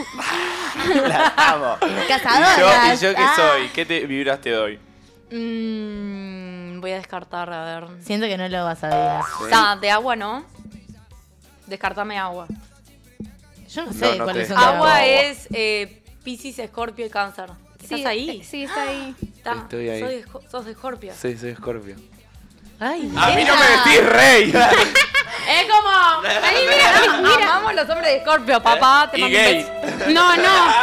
La amo. Casadoras. ¿Y yo qué Ah. soy? ¿Qué te vibras te doy? Voy a descartar, a ver. Siento que no lo vas a adivinar. Está, de agua, ¿no? Descartame agua. Yo no sé No, no cuáles te- son. de Agua agua. es Piscis, Escorpio y Cáncer. ¿Estás Sí, ahí? Sí, está ahí. Está. Estoy ahí. Sos de Escorpio. Sí, soy Scorpio. Ay. A mí no me decís rey. Es como. Ahí, mira, amamos los hombres de Escorpio, papá. Te Y mando un gay. beso. No, no.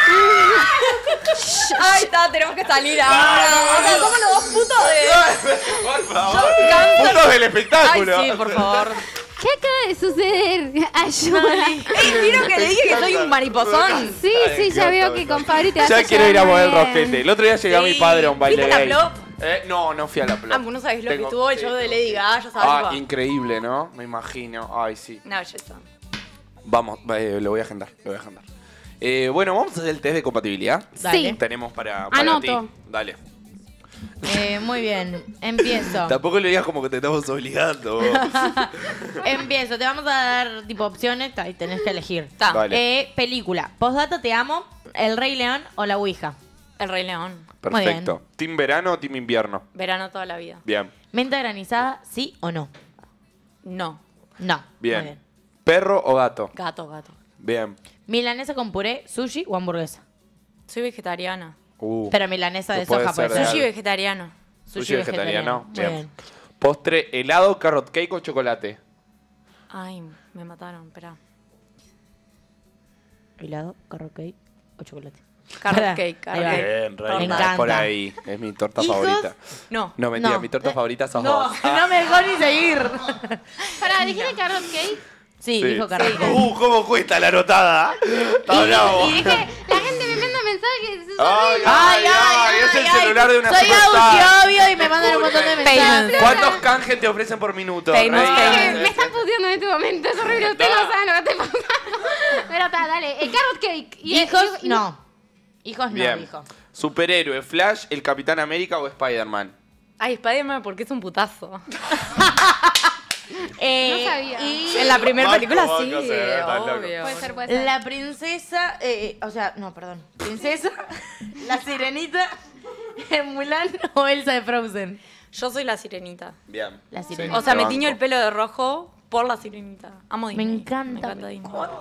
Ay, está, tenemos que salir ahora. O sea, somos los dos putos de... Por favor. Cáncer. Putos del Ay, espectáculo. sí, por favor. ¿Qué acaba de suceder? Ayuda. Ey, ¿vieron que le dije que soy un mariposón? Sí, sí, ya veo que con Fabri te vas a Ya quiero ir a llevar mover muy bien. rosquete. El otro día llegué a mi Sí. padre a un baile ¿Fuiste a gay. la Plop? No fui a la Plop. Ah, vos no sabés lo que Tengo- estuvo el sí. show de Lady Gaga, ya sabes. Ah, tipo. increíble, ¿no? Me imagino. Ay, sí. Una belleza. Vamos, lo voy a agendar. Bueno, vamos a hacer el test de compatibilidad. Dale. Sí. Tenemos para Anoto. ti. Dale. Muy bien. Empiezo. Tampoco lo digas como que te estamos obligando. Empiezo. Te vamos a dar tipo opciones y tenés que elegir. Está. Dale. Película. Postdata, te amo. El Rey León o La Ouija. El Rey León. Perfecto. ¿Team verano o team invierno? Verano toda la vida. Bien. Menta granizada, sí o no. No. No. Bien. Muy ¿Perro o gato? Gato, gato. Bien. Milanesa con puré, sushi o hamburguesa. Soy vegetariana. Pero milanesa de puede soja ser puede de ser. Sushi algo. vegetariano. Sushi vegetariano. Muy bien. Postre, helado, carrot cake o chocolate. Ay, me mataron, espera. Helado, carrot cake o chocolate. Carrot Pará, cake, ahí carrot va. cake. Bien, Torta. Me reina. encanta. Por ahí. Es mi torta ¿Hijos? favorita. No. No, mentira, No. mi torta favorita sos No, vos. no me dejó ni seguir. Pará, dijiste carrot cake. Sí, Sí. dijo carrot cake. ¿Cómo cuesta la anotada? Está bravo. Y dije, la gente me manda mensajes. Es Ay, horrible. es el celular de una Soy superstar. audio y me mandan un montón de mensajes. ¿Cuántos canjes te ofrecen por minuto? Famous, Reina? famous. Me están puteando en este momento, es horrible. Ustedes no saben lo que estoy pasando. Pero está, dale. El carrot cake. Hijos, no. Hijos no, Bien. hijo. ¿Superhéroe, Flash, el Capitán América o Spider-Man? Ay, Spider-Man porque es un putazo. No sabía. Y En la primera película Banco, sí, banco, se ve, estás loco. obvio. Puede ser, puede ser. la princesa, princesa, la sirenita, en Mulan o Elsa de Frozen. Yo soy la sirenita. Bien. La Sí, sirenita. O sea, te me banco. tiño el pelo de rojo por la sirenita. Amo Disney. Me encanta. Disney.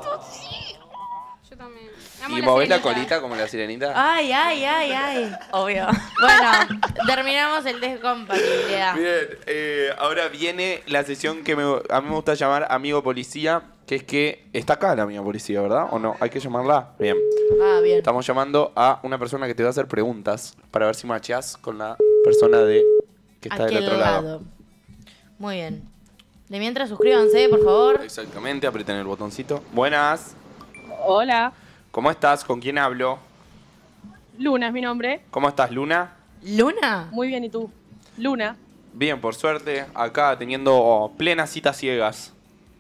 Yo también. Amo ¿Y movés la sirenita. colita como la sirenita? Ay, ay, ay, ay. Obvio. Bueno, terminamos el test de compatibilidad. Bien, ahora viene la sesión que a mí me gusta llamar amigo policía, que es que está acá la amiga policía, ¿verdad? ¿O no? ¿Hay que llamarla? Bien. Ah, bien. Estamos llamando a una persona que te va a hacer preguntas para ver si macheás con la persona que está del Aquel otro lado. Muy bien. De mientras, suscríbanse, por favor. Exactamente, aprieten el botoncito. Buenas. Hola, ¿Cómo estás? ¿Con quién hablo? Luna es mi nombre. ¿Cómo estás, Luna? ¿Luna? Muy bien, ¿y tú? Luna. Bien, por suerte, acá teniendo plenas citas ciegas.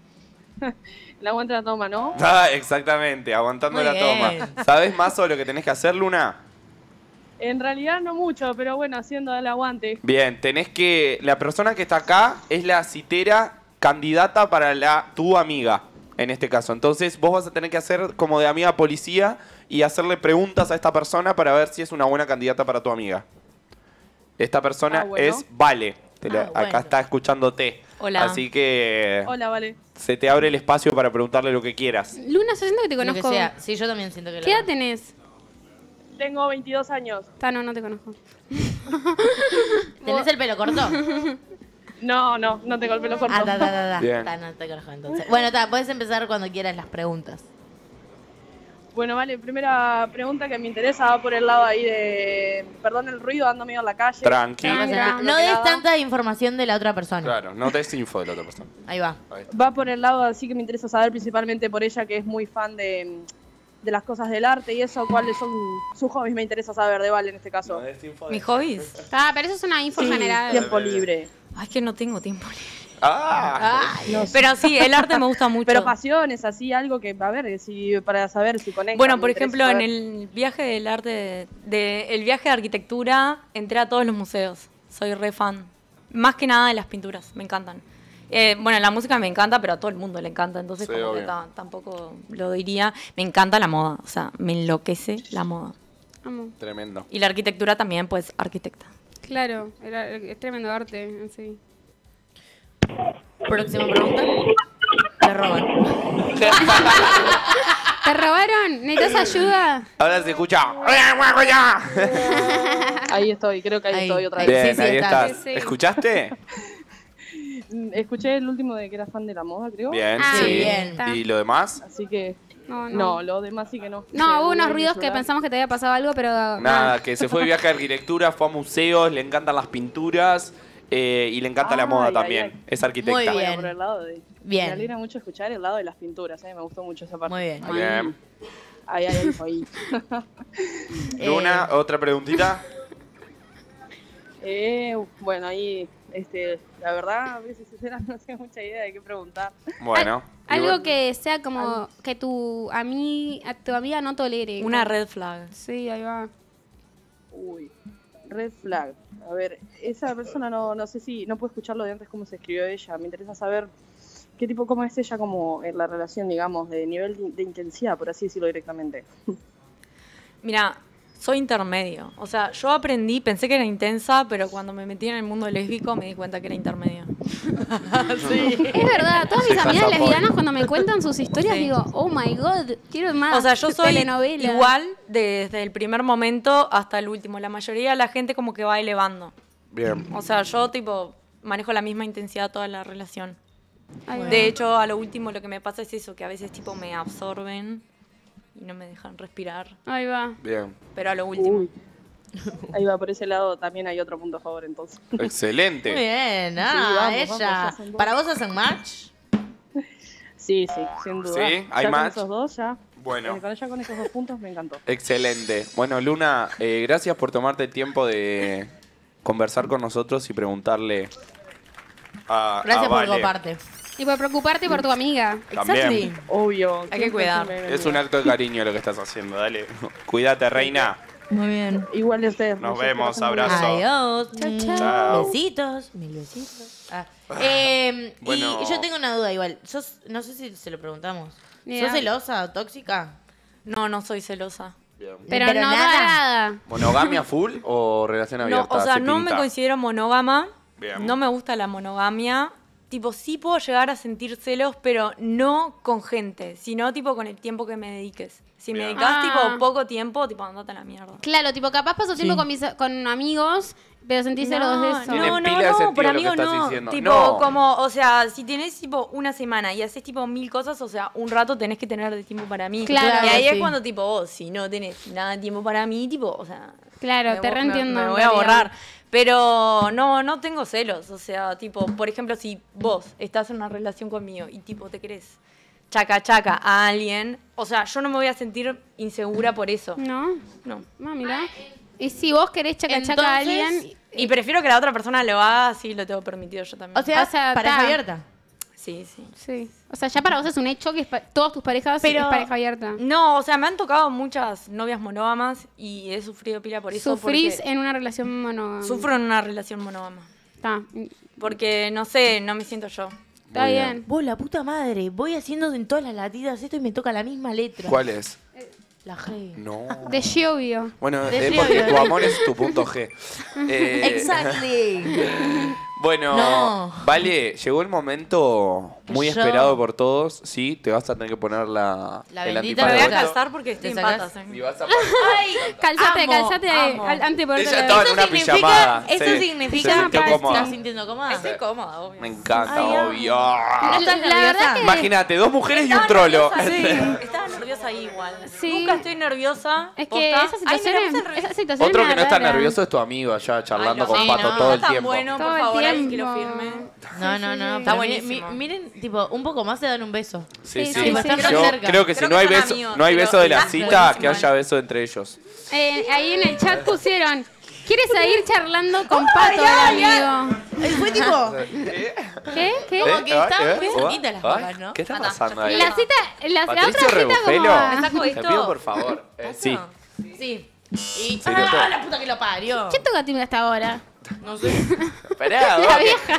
La aguanta la toma, ¿no? Ah, exactamente, aguantando Muy la bien. toma. ¿Sabes más sobre lo que tenés que hacer, Luna? En realidad no mucho, pero bueno, haciendo el aguante. Bien, la persona que está acá es la citera candidata para tu amiga, en este caso. Entonces vos vas a tener que hacer como de amiga policía y hacerle preguntas a esta persona para ver si es una buena candidata para tu amiga. Esta persona bueno. es Vale. Bueno. Acá está escuchándote. Hola. Así que Hola, vale. se te abre el espacio para preguntarle lo que quieras. Luna, yo siento que te Lo conozco. que sea. Sí, yo también siento que ¿Qué edad tenés? Tengo 22 años. No te conozco. ¿Tenés el pelo corto? No tengo el pelo corto. Bien. No te conozco entonces. Bueno, puedes empezar cuando quieras las preguntas. Bueno, vale, primera pregunta que me interesa va por el lado ahí de... Perdón el ruido, ando medio en la calle. Tranqui. No pasa nada. No des tanta información de la otra persona. Claro, no des info de la otra persona. Ahí va. Ahí está. Va por el lado así que me interesa saber principalmente por ella que es muy fan de las cosas del arte y eso. ¿Cuáles son sus hobbies? Me interesa saber de Vale en este caso. No des info de- ¿Mis hobbies? Pero eso es una info Sí, general. tiempo libre. Ay, es que no tengo tiempo libre. Ah, Pero sí, el arte me gusta mucho. Pero pasiones, así, algo que, a ver, para saber si conecta. Bueno, me por interesa ejemplo, en saber. el viaje del arte, el viaje de arquitectura, entré a todos los museos. Soy re fan. Más que nada de las pinturas, me encantan. Bueno, la música me encanta, pero a todo el mundo le encanta, entonces Sí, como que obvio. tampoco lo diría. Me encanta la moda, o sea, me enloquece la moda. Amo. tremendo. Y la arquitectura también, pues, arquitecta. Claro, es tremendo arte en sí. Próxima pregunta. Te roban. ¿Te robaron? ¿Necesitas ayuda? Ahora se escucha. Ahí estoy, creo que ahí Ahí. estoy otra Ahí. vez. Bien, Sí, ahí estás. estás. Sí, sí. ¿Escuchaste? Escuché el último de que era fan de la moda, creo. Bien, Ah, sí. bien. ¿Y lo demás? Así que, No. no, lo demás sí que no. No, hubo unos Google, ruidos que celular. pensamos que te había pasado algo, pero... Nada, que se fue de viaje de arquitectura, fue a museos, le encantan las pinturas y le encanta la Ay, moda ay, también. ay. Es arquitecta. Muy Bueno, bien. por el lado de... Bien. Me alegra mucho escuchar el lado de las pinturas, me gustó mucho esa parte. Muy bien. Bien. Ahí. Luna, otra preguntita. Bueno, ahí, la verdad, a veces sincera, no sé mucha idea de qué preguntar. Bueno. Algo igual- que sea como que tu amiga no tolere. Una Como- red flag. Sí, ahí va. Uy, red flag. A ver, esa persona no sé si, no puedo escucharlo de antes cómo se escribió ella. Me interesa saber qué tipo, cómo es ella como en la relación, digamos, de nivel de intensidad, por así decirlo directamente. Mira, soy intermedio. O sea, yo aprendí, pensé que era intensa, pero cuando me metí en el mundo lésbico me di cuenta que era intermedio. Es verdad, todas mis Se amigas pasa por- lesbianas cuando me cuentan sus historias Sí. digo, oh my god, quiero más. O sea, yo soy telenovela. igual desde el primer momento hasta el último. La mayoría de la gente como que va elevando. Bien. O sea, yo tipo manejo la misma intensidad toda la relación. Ahí va. De hecho, a lo último lo que me pasa es eso, que a veces tipo me absorben y no me dejan respirar. Ahí va. Bien. Pero a lo último. Uy. Ahí va, por ese lado también hay otro punto a favor entonces. Excelente. Muy bien. Sí, vamos, Ella. ya son dos. ¿Para vos hacen match? Sí, sin duda. Sí, hay ya match. con esos dos, ya. Bueno. Con esos dos puntos me encantó. Excelente. Bueno, Luna, gracias por tomarte el tiempo de conversar con nosotros y preguntarle a Gracias por Vale. coparte. Y por preocuparte por tu amiga. También. Exactly. Obvio. Hay que cuidar. Es un acto de cariño lo que estás haciendo, dale. Cuídate, reina. Muy bien. Igual ustedes. Nos muchachos, vemos, que pasen muy abrazo. bien. Adiós. Chao. Chao. Besitos. Mil besitos. Bueno. Y yo tengo una duda igual. No sé si se lo preguntamos. Mira. ¿Sos celosa o tóxica? No, no soy celosa. Pero no nada. nada. ¿Monogamia full o relación No, abierta? o sea, Se no me pinta. considero monógama. Bien. No me gusta la monogamia. Tipo, sí puedo llegar a sentir celos, pero no con gente, sino tipo con el tiempo que me dediques. Si me Bien. dedicas Ah. tipo poco tiempo, tipo andate a la mierda. Claro, tipo, capaz paso tiempo con amigos, pero sentís celos de eso. Tiene pila de sentido por lo que amigos estás no. diciendo. Tipo, No. como, o sea, si tenés tipo una semana y haces tipo 1000 cosas, o sea, un rato tenés que tener de tiempo para mí. Claro, y ahí sí. es cuando tipo, vos, si no tenés nada de tiempo para mí, tipo, o sea, Claro, te reentiendo. me en voy a realidad. borrar. Pero no tengo celos. O sea, tipo, por ejemplo, si vos estás en una relación conmigo y tipo te querés chaca a alguien, o sea, yo no me voy a sentir insegura por eso. ¿No? No. Ah, mira. Y si vos querés chaca a Entonces, alguien... Y prefiero que la otra persona lo haga, así lo tengo permitido yo también. O sea, O sea, pareja ta. abierta. Sí. Sí. O sea, ya para vos es un hecho que todas tus parejas Pero- es pareja abierta. No, o sea, me han tocado muchas novias monógamas y he sufrido pila por eso. Sufrís porque en una relación monógama. Sufro en una relación monógama. Está Porque, no sé, no me siento yo. Está bien. Vos, la puta madre, voy haciendo en todas las latidas esto y me toca la misma letra. ¿Cuál es? La G. No. De Giovio. Bueno, De es porque frío, tu amor es tu punto G. Exactly. Bueno, No. Vale, llegó el momento muy Yo- esperado por todos. Sí, te vas a tener que poner La el bendita Me antifaz voy de a Te casar porque estoy en sacás- patas. Y vas a Calzate, Amo, calzate amo. antes de ponerte Ella la- estaba en una significa- pijamada. Eso sí. significa Se sintió que cómoda. estás sintiendo cómoda. Estoy cómoda, obvio. Me encanta, Ay, amo. obvio. ¿No estás La verdad nerviosa? que- Imagínate, 2 mujeres y un Estaba trolo. nerviosa, sí. Estaba nerviosa ahí igual. Sí. Nunca estoy nerviosa. Es que posta. esa Ay, situación, me la puse re- esa situación Otro es que no está rara. nervioso es tu amigo allá charlando Ay, no, con sí, Pato no, todo el está tan tiempo. bueno, Todo por el favor, alguien que tiempo. lo firme. No. Está pero buenísimo. Miren, tipo, un poco más se dan un beso. Sí, Sí, sí. sí, sí. Están Yo cerca. creo que si Creo no que hay son beso, amigos, no hay pero beso de la está cita, buenísimo, que haya beso entre ellos. Ahí en el chat pusieron, ¿quieres seguir charlando con Pato, el amigo? Fue tipo, ¿Qué? ¿Qué? Como que estaban muy ¿Eh? cerquitas las Ay, papas, ¿no? ¿Qué está pasando ahí? La cita, la Patricio otra cita Rebufelo, como... ¿Me saco te esto? pido por favor. Sí. Sí. Y Sí, la puta que lo parió. ¿Quién toca timbre hasta ahora? No sé. Esperá, La vos, vieja.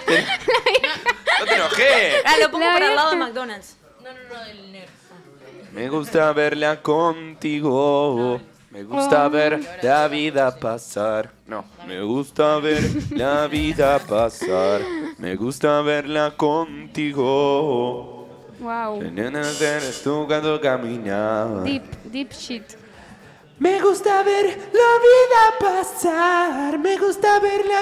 no te enojes. Ah, lo pongo La por al lado de vieja. McDonald's. No, del negro. Me gusta verla contigo. Me gusta ver la vida pasar. No, me gusta ver la vida pasar. Me gusta verla contigo. Wow. Eres tú cuando caminas. Deep shit. Me gusta ver la vida pasar, me gusta verla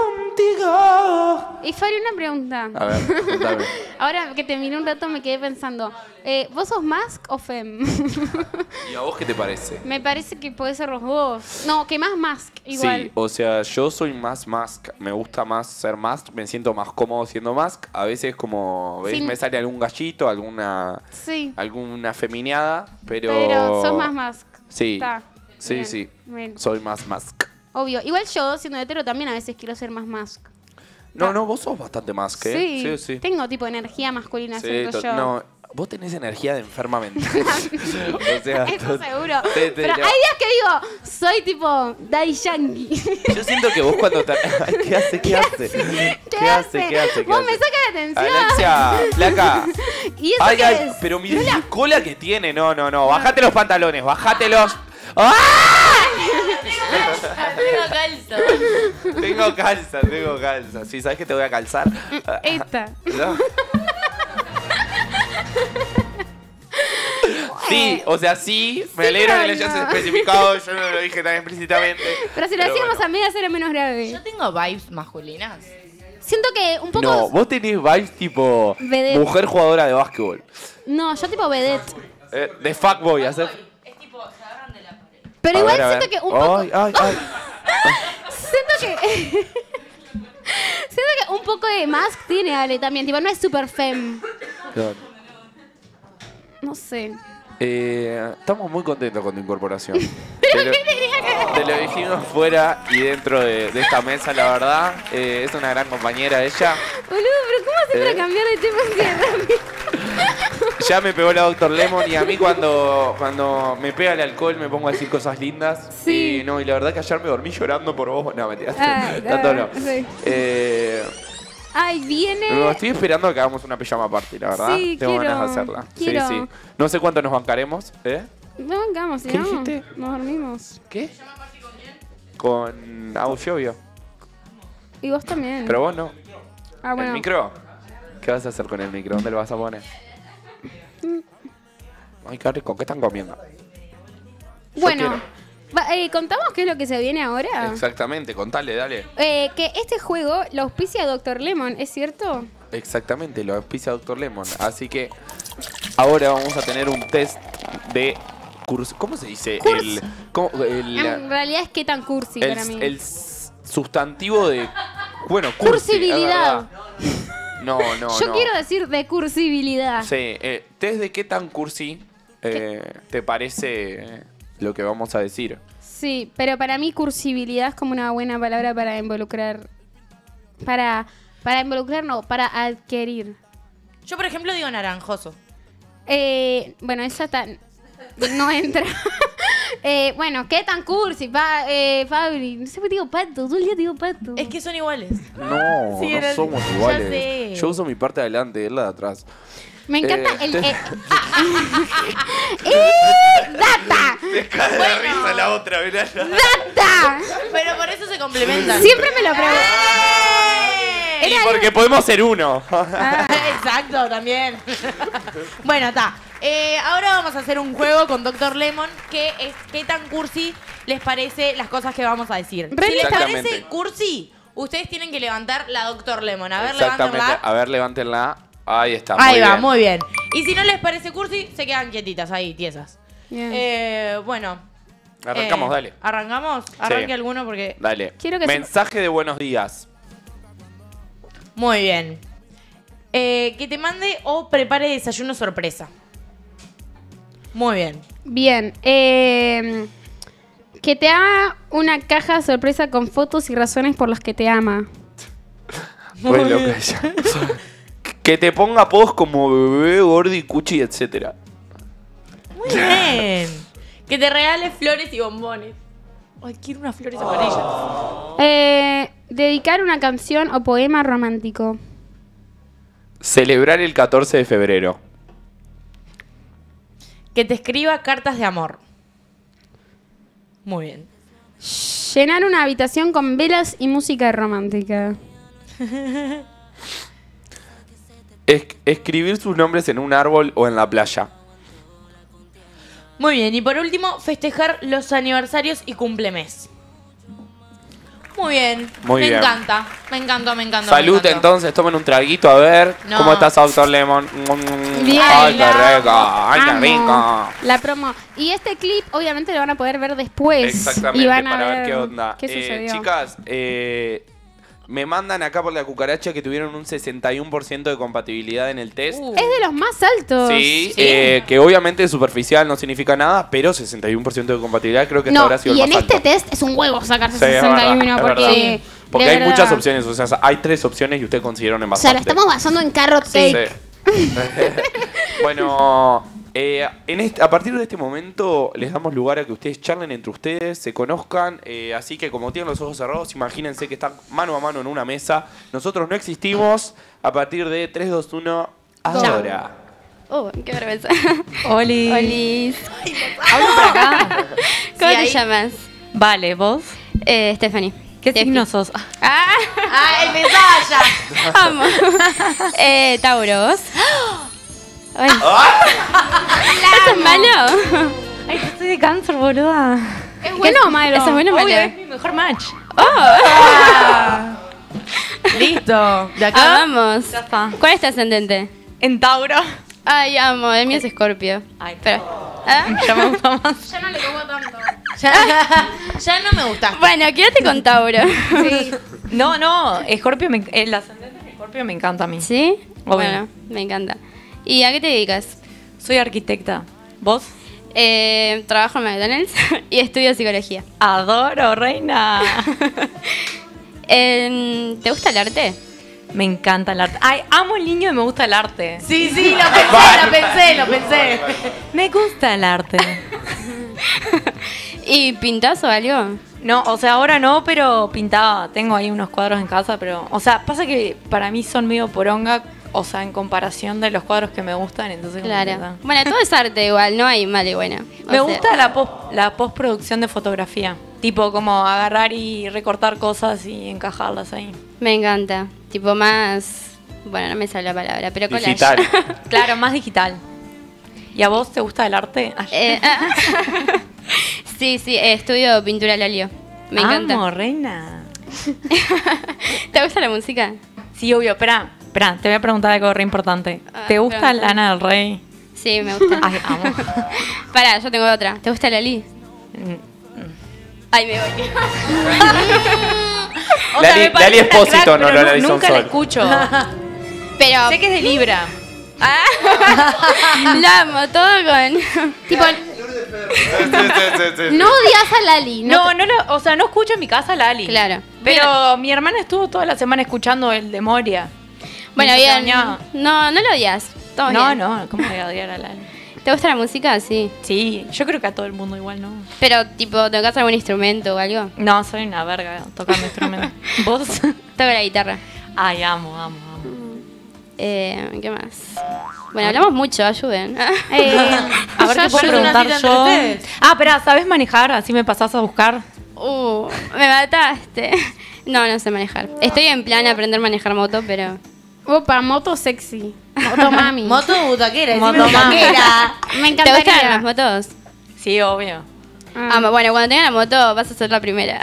contigo. Y Fari, una pregunta. A ver, contame. Ahora que te miré un rato me quedé pensando, ¿vos sos mask o fem? ¿Y a vos qué te parece? Me parece que puede ser los dos. No, que más mask, igual. Sí, o sea, yo soy más mask. Me gusta más ser mask. Me siento más cómodo siendo mask. A veces, como veis, Sí. me sale algún gallito, alguna femineada, Pero sos más mask. Sí, Está. sí, Bien, sí. bien. Soy más mask. Obvio. Igual yo, siendo hetero, también a veces quiero ser más mask. No, vos sos bastante mask, ¿eh? Sí. Sí. Tengo tipo energía masculina, Sí, siento yo. no, vos tenés energía de enferma mental. O sea, Eso seguro. Te- Pero hay no. días que digo, soy tipo Daddy Yankee. Yo siento que vos cuando te... ¿Qué hace? ¿Qué hace? ¿Qué hace? ¿Qué hace? Vos me sacas la atención. Alexia, placa. ¿Y eso Ay, qué ay, es? pero mirá la cola que tiene. No. Bájate los pantalones, bájatelos. ¡Ah! Tengo calzo. Tengo calza. Sí, ¿sabes que te voy a calzar? Esta. ¿No? Sí, o sea, sí, me alegro que lo hayas no. especificado, yo no lo dije tan explícitamente. Pero si lo hacíamos bueno. amigas era menos grave. Yo tengo vibes masculinas. Siento que un poco... No, vos tenés vibes tipo Vedette. mujer jugadora de básquetbol. No, yo tipo vedette. De fuckboy, hacer. Es tipo, se agarran de la pared. Pero A igual ver, a siento ver. que un poco... Ay. Siento que... siento que un poco de mask tiene Ale también. Tipo, no es super fem. No sé. Estamos muy contentos con tu incorporación. Te lo dijimos fuera y dentro de esta mesa, la verdad. Es una gran compañera ella. Boludo, pero ¿cómo haces para cambiar de tema así de rápido? Ya me pegó la Dr. Lemon y a mí cuando me pega el alcohol me pongo a decir cosas lindas. Sí. No, y la verdad que ayer me dormí llorando por vos. No, mentira. Ah, Tanto no. sí. Ay, No, viene. estoy esperando a que hagamos una pijama party, la verdad. Sí, Tengo quiero, ganas de hacerla. quiero. Sí. No sé cuánto nos bancaremos, ¿eh? No vengamos, si ¿Qué no, dijiste? nos dormimos. ¿Qué? Con Auxiovio. Y vos también. Pero vos no. Ah, bueno. ¿El micro? ¿Qué vas a hacer con el micro? ¿Dónde lo vas a poner? Ay, qué rico. ¿Qué están comiendo? Yo Bueno, ¿contamos qué es lo que se viene ahora? Exactamente, contale, dale. Que este juego lo auspicia Dr. Lemon, ¿es cierto? Exactamente, lo auspicia Dr. Lemon. Así que ahora vamos a tener un test de curso. ¿Cómo se dice? En realidad es que tan cursi para mí. El sustantivo de. Bueno, cursi, Cursibilidad. es verdad. No. Yo quiero decir de cursibilidad. Sí, test de qué tan cursi te parece lo que vamos a decir. Sí, pero para mí cursibilidad es como una buena palabra para involucrar. Para involucrar, no, para adquirir. Yo, por ejemplo, digo naranjoso. Bueno, esa no entra. Bueno, ¿qué tan cursi, Fabri? No sé por qué digo pato, todo el día digo pato. Es que son iguales. No, Sí, no somos iguales. ya sé. Yo uso mi parte de adelante, él la de atrás. Me encanta el... ¡Data! Se cae de la risa la otra, mirá. ¡Data! Pero por eso se complementan. Siempre me lo pregunto. Y porque podemos ser uno. Exacto, también. Bueno, está. Ahora vamos a hacer un juego con Dr. Lemon que es qué tan cursi les parece las cosas que vamos a decir. Si les Exactamente. parece cursi, ustedes tienen que levantar la Dr. Lemon. A ver, Exactamente. levántenla. A ver, levántenla. Ahí está. Ahí va, bien. muy bien. Y si no les parece cursi, se quedan quietitas ahí, tiesas. Bien. Bueno. Arrancamos, dale. ¿Arrancamos? Arranque alguno porque... Dale. Quiero que Mensaje de buenos días. Muy bien. Que te mande o prepare desayuno sorpresa. Muy bien. Bien. Que te haga una caja sorpresa con fotos y razones por las que te ama. Muy loca ella. Que te ponga apodos como bebé, gordi, cuchi, etcétera. Muy bien. Que te regale flores y bombones. Ay, quiero unas flores amarillas. Dedicar una canción o poema romántico. Celebrar el 14 de febrero. Que te escriba cartas de amor. Muy bien. Llenar una habitación con velas y música romántica. Escribir sus nombres en un árbol o en la playa. Muy bien. Y por último, festejar los aniversarios y cumplemes. Muy bien. Muy bien. Me encanta. Salud, entonces, tomen un traguito a ver. No. ¿Cómo estás, Dr. Lemon? Bien. Ay, qué rico. Ay, qué Amo. rico. La promo. Y este clip, obviamente, lo van a poder ver después. Exactamente, y van a para ver qué onda. ¿Qué sucedió? Chicas, me mandan acá por la cucaracha que tuvieron un 61% de compatibilidad en el test. Es de los más altos. Sí, que obviamente es superficial, no significa nada, pero 61% de compatibilidad creo que No, habrá sido y el en más este alto. test es un huevo sacarse Sí, es 61, verdad, es porque... verdad. Porque de hay verdad. muchas opciones, o sea, hay 3 opciones y ustedes consiguieron en O sea, bastante. la estamos basando en Carrot Sí. Cake. Bueno, a partir de este momento les damos lugar a que ustedes charlen entre ustedes, se conozcan, así que como tienen los ojos cerrados, imagínense que están mano a mano en una mesa. Nosotros no existimos. A partir de 3, 2, 1, ahora. Qué vergüenza. Oli. Olis. Hablo por acá. ¿Cómo te ahí. llamas? Vale, ¿vos? Stephanie. ¿Qué Steffi. signo sos? ¡Ay, empezaba ya! Vamos. Tauro, ¿vos? Ay. ¿Eso es malo? Ay, yo estoy de cáncer, boluda. ¿Es bueno o malo? ¿Eso es bueno o Obvio, malo? es mi mejor match. Listo. De acá. Vamos. Ya está. ¿Cuál es tu ascendente? En Tauro. Ay, amo. El mío es Escorpio. Ay, Pero... ¿Ah? ya me gusta más. Ya no le tomo tanto. Ya no me gusta. Bueno, quédate con Tauro. Sí. No, Escorpio, el ascendente de Escorpio me encanta a mí. ¿Sí? Obvio. Bueno, me encanta. ¿Y a qué te dedicas? Soy arquitecta. ¿Vos? Trabajo en McDonald's y estudio psicología. Adoro, reina. ¿Te gusta el arte? Me encanta el arte. Ay, amo el niño y me gusta el arte. Sí, lo pensé. Me gusta el arte. ¿Y pintás o algo? No, o sea, ahora no, pero pintaba. Tengo ahí unos cuadros en casa, pero... O sea, pasa que para mí son medio poronga, o sea, en comparación de los cuadros que me gustan, entonces... como que Claro. da. Bueno, todo es arte igual, no hay mal y buena. Me gusta la postproducción de fotografía. Tipo, como agarrar y recortar cosas y encajarlas ahí. Me encanta. Tipo más... Bueno, no me sale la palabra, pero collage. Digital. Claro, más digital. ¿Y a vos te gusta el arte? Ay. Sí, estudio pintura al óleo. Me encanta. Amo, reina. ¿Te gusta la música? Sí, obvio. Espera, te voy a preguntar algo re importante. Ah, ¿Te gusta pregunta. Lana del Rey? Sí, me gusta. Ay, amo. Pará, yo tengo otra. ¿Te gusta Lali? Ay, me voy. O sea, Lali- me parece Lali una Espósito, crack, no pero Lali nunca la Sonsol. escucho. Pero... Sé que es de Libra. La amo, todo con... Tipo, no odias a Lali. No, o sea, no escucho en mi casa Lali. Claro. Pero mi hermana estuvo toda la semana escuchando el de Moria. Bueno, Me bien. extrañaba. No lo odias. Todo No, bien. no, ¿cómo voy a odiar a Lali? ¿Te gusta la música? Sí. Sí, yo creo que a todo el mundo igual, ¿no? Pero, tipo, ¿tocas algún instrumento o algo? No, soy una verga tocando instrumentos. ¿Vos? Toco la guitarra. Ay, amo. ¿Qué más? Bueno, hablamos mucho, ayuden. A ver qué puedo yo una preguntar cita yo. entre ustedes. Ah, espera, ¿sabes manejar? Así me pasás a buscar. Me mataste. No sé manejar. Estoy en plan de aprender a manejar moto, pero... Opa, moto sexy. Moto mami. Moto butaquera, Moto decime butaquera. Me ¿Te gustan encantaría. las motos? Sí, obvio. Bueno, cuando tenga la moto vas a ser la primera.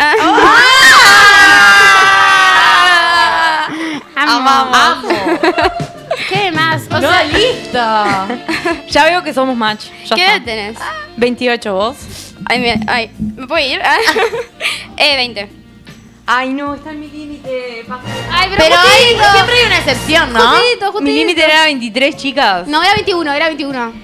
Amamos. ¿Qué más? O No, sea, listo. Ya veo que somos match. Ya ¿Qué está. edad tenés? 28, ¿vos? Ay, ¿me puedo ir? 20. Ay, no, está en mi límite. ay, Pero justito. siempre hay una excepción, ¿no? Justito. Mi límite era 23, chicas. No, era 21, era 21.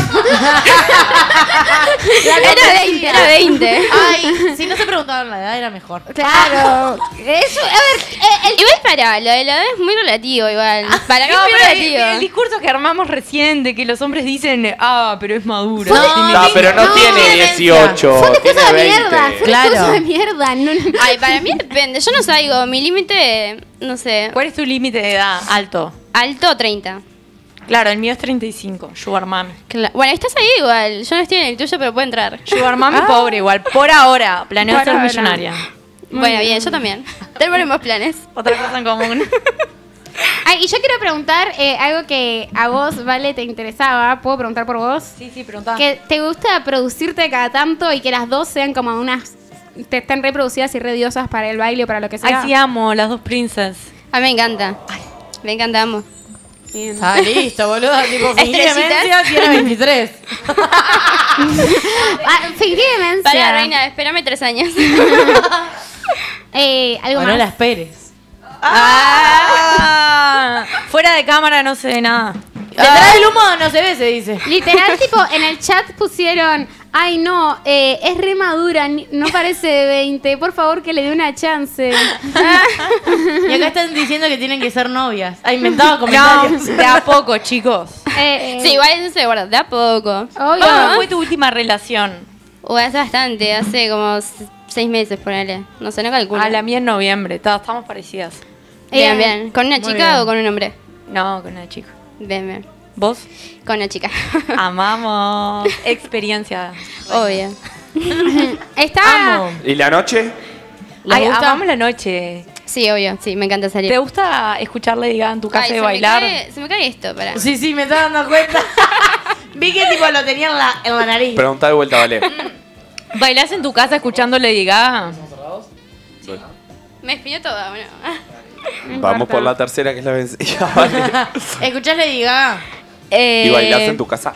Era 20. Ay, si no se preguntaban la edad era mejor. Claro. Eso, a ver, Igual para, lo de la edad es muy relativo igual. Para mí No, es muy pero el relativo. discurso que armamos recién de que los hombres dicen, pero es maduro. No, Tiene- No, pero no no, tiene violencia. 18, fue un tiene discurso de 20. mierda. Fue un Claro. discurso de mierda. Ay, para mí depende. Yo no salgo. Mi límite, no sé. ¿Cuál es tu límite de edad? Alto. Alto 30. Claro, el mío es 35. Sugar Mami. Bueno, estás ahí igual. Yo no estoy en el tuyo, pero puedo entrar. Sugar Mami pobre igual. Por ahora. Planeo Por ser ahora. millonaria. Bueno, bien, yo también. Tenemos planes. Otra cosa en común. Ay, y yo quiero preguntar algo que a vos, Vale, te interesaba. ¿Puedo preguntar por vos? Sí, preguntá. Que te gusta producirte cada tanto y que las dos sean como unas... Te estén reproducidas y rediosas para el baile o para lo que sea. Ay, sí amo, las dos princess. A mí me encanta. Me encanta, amo. Bien. Está listo, boludo. Tipo, fingí ¿Estrellitas? demencia, tiene 23. Fingí demencia. Para, reina, espérame 3 años. Algo Bueno, más. la esperes. Fuera de cámara no se ve nada. Detrás del humo no se ve, se dice. Literal, tipo, en el chat pusieron, ay no, es re madura, no parece de 20, por favor que le dé una chance. Y acá están diciendo que tienen que ser novias. Ha inventado comentarios. No, de a poco, chicos. Sí, igual eso se guarda de a poco. Obvio. ¿Cómo fue tu última relación? Hace bastante, hace como 6 meses, ponele. No sé, no calculo. A la mía en noviembre. Estamos parecidas. Bien, bien. ¿Con una Muy chica bien. o con un hombre? No, con una chica. Bien, bien. ¿Vos? Con una chica. Amamos. Experiencia. Obvio. Está... Amo. ¿Y la noche? Ay, gusta? amamos la noche. Sí, obvio. Sí, me encanta salir. ¿Te gusta escuchar Lady Gaga en tu casa Ay, y bailar? Se me cae esto, pará. Sí, me estaba dando cuenta. Vi que tipo lo tenía en la nariz. Preguntá de vuelta, vale. ¿Bailás en tu casa escuchando Lady Gaga? Me espió toda, bueno. Vamos por la tercera, que es la vencida, vale. ¿Escuchás Lady Gaga? ¿Y bailás en tu casa?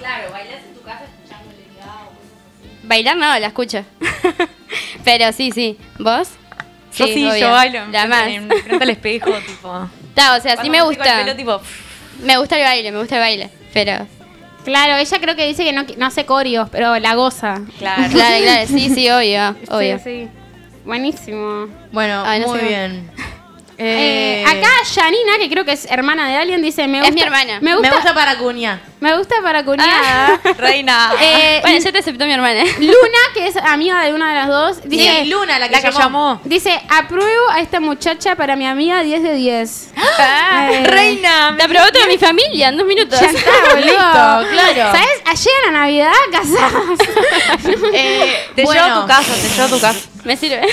Bailar no, la escucho. Pero sí. ¿Vos? Yo sí, obvio. yo bailo. La más. Frente al espejo, tipo. Ta, o sea, sí Cuando me seco gusta. el pelo, tipo, Me gusta el baile. Pero. Claro, ella creo que dice que no hace coreos, pero la goza. claro. Claro. Sí, obvio. Sí. Buenísimo. Bueno, Ay, no muy sé. bien. Acá Janina, que creo que es hermana de alguien, dice, me gusta. Es mi hermana. Me Me gusta gusta para cuña. me gusta para cuñar. Reina. Bueno, ya te aceptó mi hermana. Luna, que es amiga de una de las dos, dice, Sí, Luna, la que, La que llamó. dice, apruebo a esta muchacha para mi amiga 10 de 10. Reina. Te aprobó toda mi familia en 2 minutos. Ya está, boludo. claro. ¿Sabes? Ayer a Navidad casados. Te llevo a tu casa, te llevo a tu casa. Me sirve.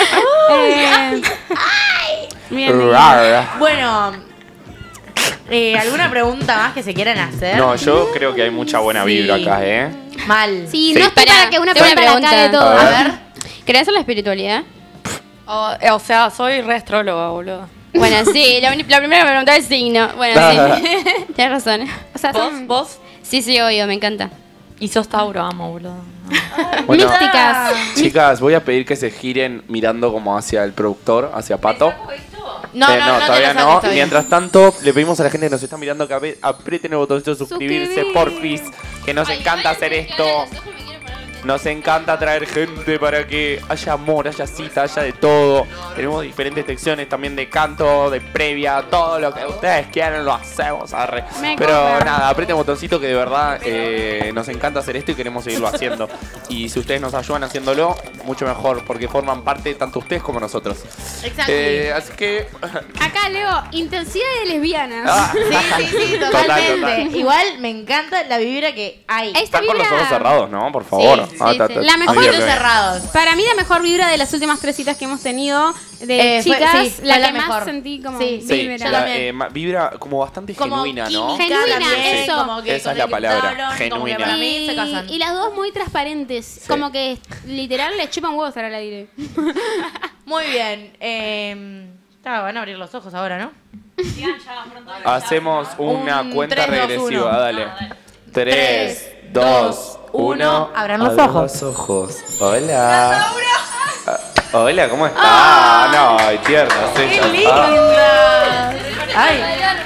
Bien. Rar. Bueno, ¿alguna pregunta más que se quieran hacer? No, yo creo que hay mucha buena vibra Sí. acá, ¿eh? Mal. Sí, Sí. no estoy Pará, para que una tengo una pregunta la cague pregunta. todo. A A ver. ¿Querés hacer la espiritualidad? O sea, soy re astróloga, boludo. Bueno, sí, la primera que me preguntaba es signo. Bueno, sí. Tienes razón. O sea, ¿Vos? son ¿Vos? Sí, sí, obvio, me encanta. Y sos Tauro, amo, boludo. Bueno, místicas. chicas, voy a pedir que se giren mirando como hacia el productor, hacia Pato. No, no, no, todavía te lo no. saques, todavía. Mientras tanto, le pedimos a la gente que nos está mirando que aprieten el botoncito de suscribirse, porfis, que nos encanta hacer esto. Nos encanta traer gente para que haya amor, haya cita, haya de todo. Tenemos diferentes secciones también de canto, de previa, todo lo que ustedes quieran lo hacemos. Arre. Me Pero copa. nada, aprieten el botoncito que de verdad nos encanta hacer esto y queremos seguirlo haciendo. Y si ustedes nos ayudan haciéndolo, mucho mejor, porque forman parte tanto ustedes como nosotros. Exacto. Así que... Acá leo, intensidad de lesbianas. Ah. Sí, Total, totalmente. total. Igual me encanta la vibra que hay. Esta Están con los vibra- ojos cerrados, ¿no? Por favor. Sí, sí, sí. La mejor- Ahí, Ojitos ok. cerrados. Para mí la mejor vibra de las últimas 3 citas que hemos tenido de Fue- chicas, sí, la fue que la más mejor. sentí como Sí, Sí, vibra. yo también. vibra como bastante Como genuina, ¿no? química Genuina, también, eso. como que Esa es la palabra, conectaron, como que genuina. para mí se casan. Y las dos muy transparentes, como que literal les chupan huevos ahora al aire. Muy bien. Van a abrir los ojos ahora, ¿no? Hacemos una Un cuenta 3, 2, regresiva, 1. dale. 3, 2, 1. Abran los ojos. Los ojos. Hola. Hola, ¿cómo estás? No, ay, tierna. ¡Qué linda! ¡Ay!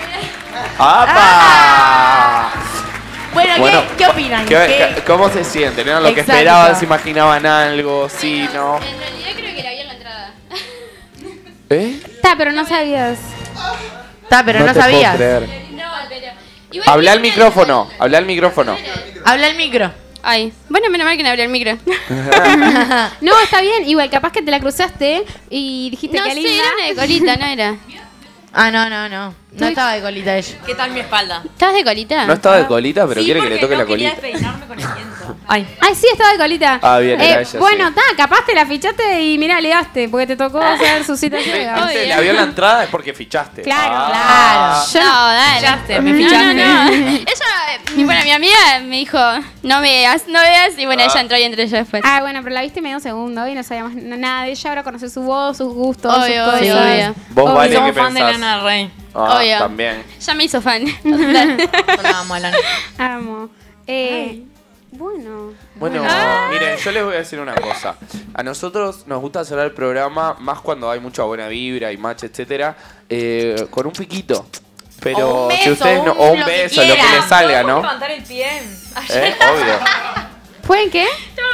¡Apa! Bueno, ¿qué opinan? ¿Cómo se sienten? ¿Era lo que Exacto. esperaban? ¿Se imaginaban algo? ¿Sí? ¿No? En realidad creo que la vi en la entrada. ¿Eh? Está, pero no sabías. Pero no te puedo sabías. creer. No, pero... Igual Habla al vi una- micrófono. Habla al micrófono. Habla el micro. Ay, bueno, menos mal que no abrí el micro. No, está bien. Igual, capaz que te la cruzaste y dijiste No que sé, linda. era una de colita, no era. Ah, no. No estaba de colita ella. ¿Qué tal mi espalda? ¿Estabas de colita? No estaba de colita, pero Sí, quiere que le porque toque no la quería colita. despeinarme con el viento. Ay. Ay, sí, estaba de colita. Ah, bien, era ella, Bueno, sí. está, capaz te la fichaste y mirá, le daste, porque te tocó hacer su cita ciega. Viste, la vio en la entrada es porque fichaste. Claro, Ah. Yo no, dale. Fichaste, me No, fichaste. no. Ella, bueno, mi amiga me dijo, no veas, y bueno, ella entró y entré yo después. Ah, bueno, pero la viste medio segundo y no sabíamos nada de ella. Ahora conoces su voz, sus gustos, Obvio, sus obvio, cosas. obvio. Vos, Obvio. Vale, ¿qué Somos fan de pensás? Lana del Rey. Ah, Obvio. también. Ya me hizo fan. Yo la amo a Lana. Amo. Bueno. Bueno, miren, yo les voy a decir una cosa. A nosotros nos gusta cerrar el programa, más cuando hay mucha buena vibra y match, etcétera, con un piquito. Pero O un si beso, ustedes no, un- o un lo que beso, lo que quieran. les salga, ¿Puedo ¿no? levantar el pie? Obvio. ¿Pueden qué?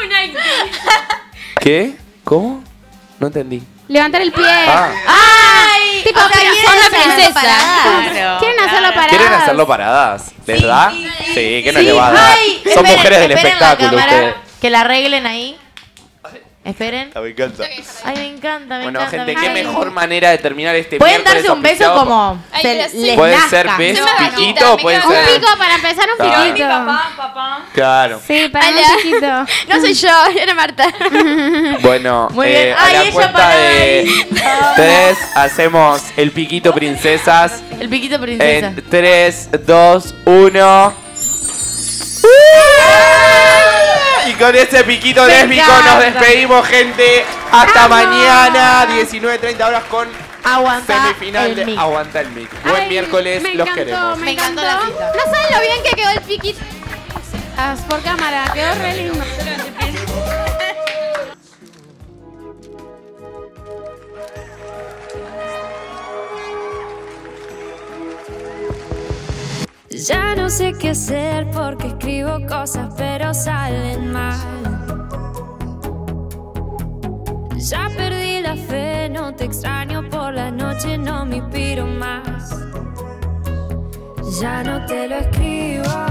¿Qué? ¿Cómo? No entendí. Levantar el pie. ¡Ay! Tipo, o sea, pero ¿quieren son la hacerlo princesa. paradas? Claro. ¿Quieren hacerlo para ¿Quieren hacerlo paradas? ¿Les da? Sí, ¿qué no les va a dar? Ay, Son esperen, mujeres del esperen la espectáculo cámara, ustedes. Que la arreglen ahí. Esperen. Me encanta. Ay, me encanta, me Bueno, encanta. gente, me qué encanta. mejor manera de terminar este Pueden miércoles darse un beso auspiciado como Ay, se pero sí. les Pueden nazca. ser beso, No me piquito, gusta, pueden me Un ser... pico para empezar, un Claro. piquito. Papá. Claro. Sí, para Hola. un piquito. No soy yo, era Marta. Bueno, Muy bien. a Ay, la ella cuenta para de ahí. 3 hacemos el piquito princesas. El piquito princesa. En 3, 2, 1. Y con ese piquito Me lésbico encanta. nos despedimos, gente. Hasta mañana, 19:30 horas con Aguanta semifinal el de mic. Aguanta el Mic. Buen Ay, miércoles, me los encantó, queremos. Me Me encantó encantó. la cita. No saben lo bien que quedó el piquito. Por cámara, quedó re lindo. Ya no sé qué hacer porque escribo cosas pero salen mal. Ya perdí la fe, no te extraño por la noche. noche no me inspiro más. Ya no te lo escribo.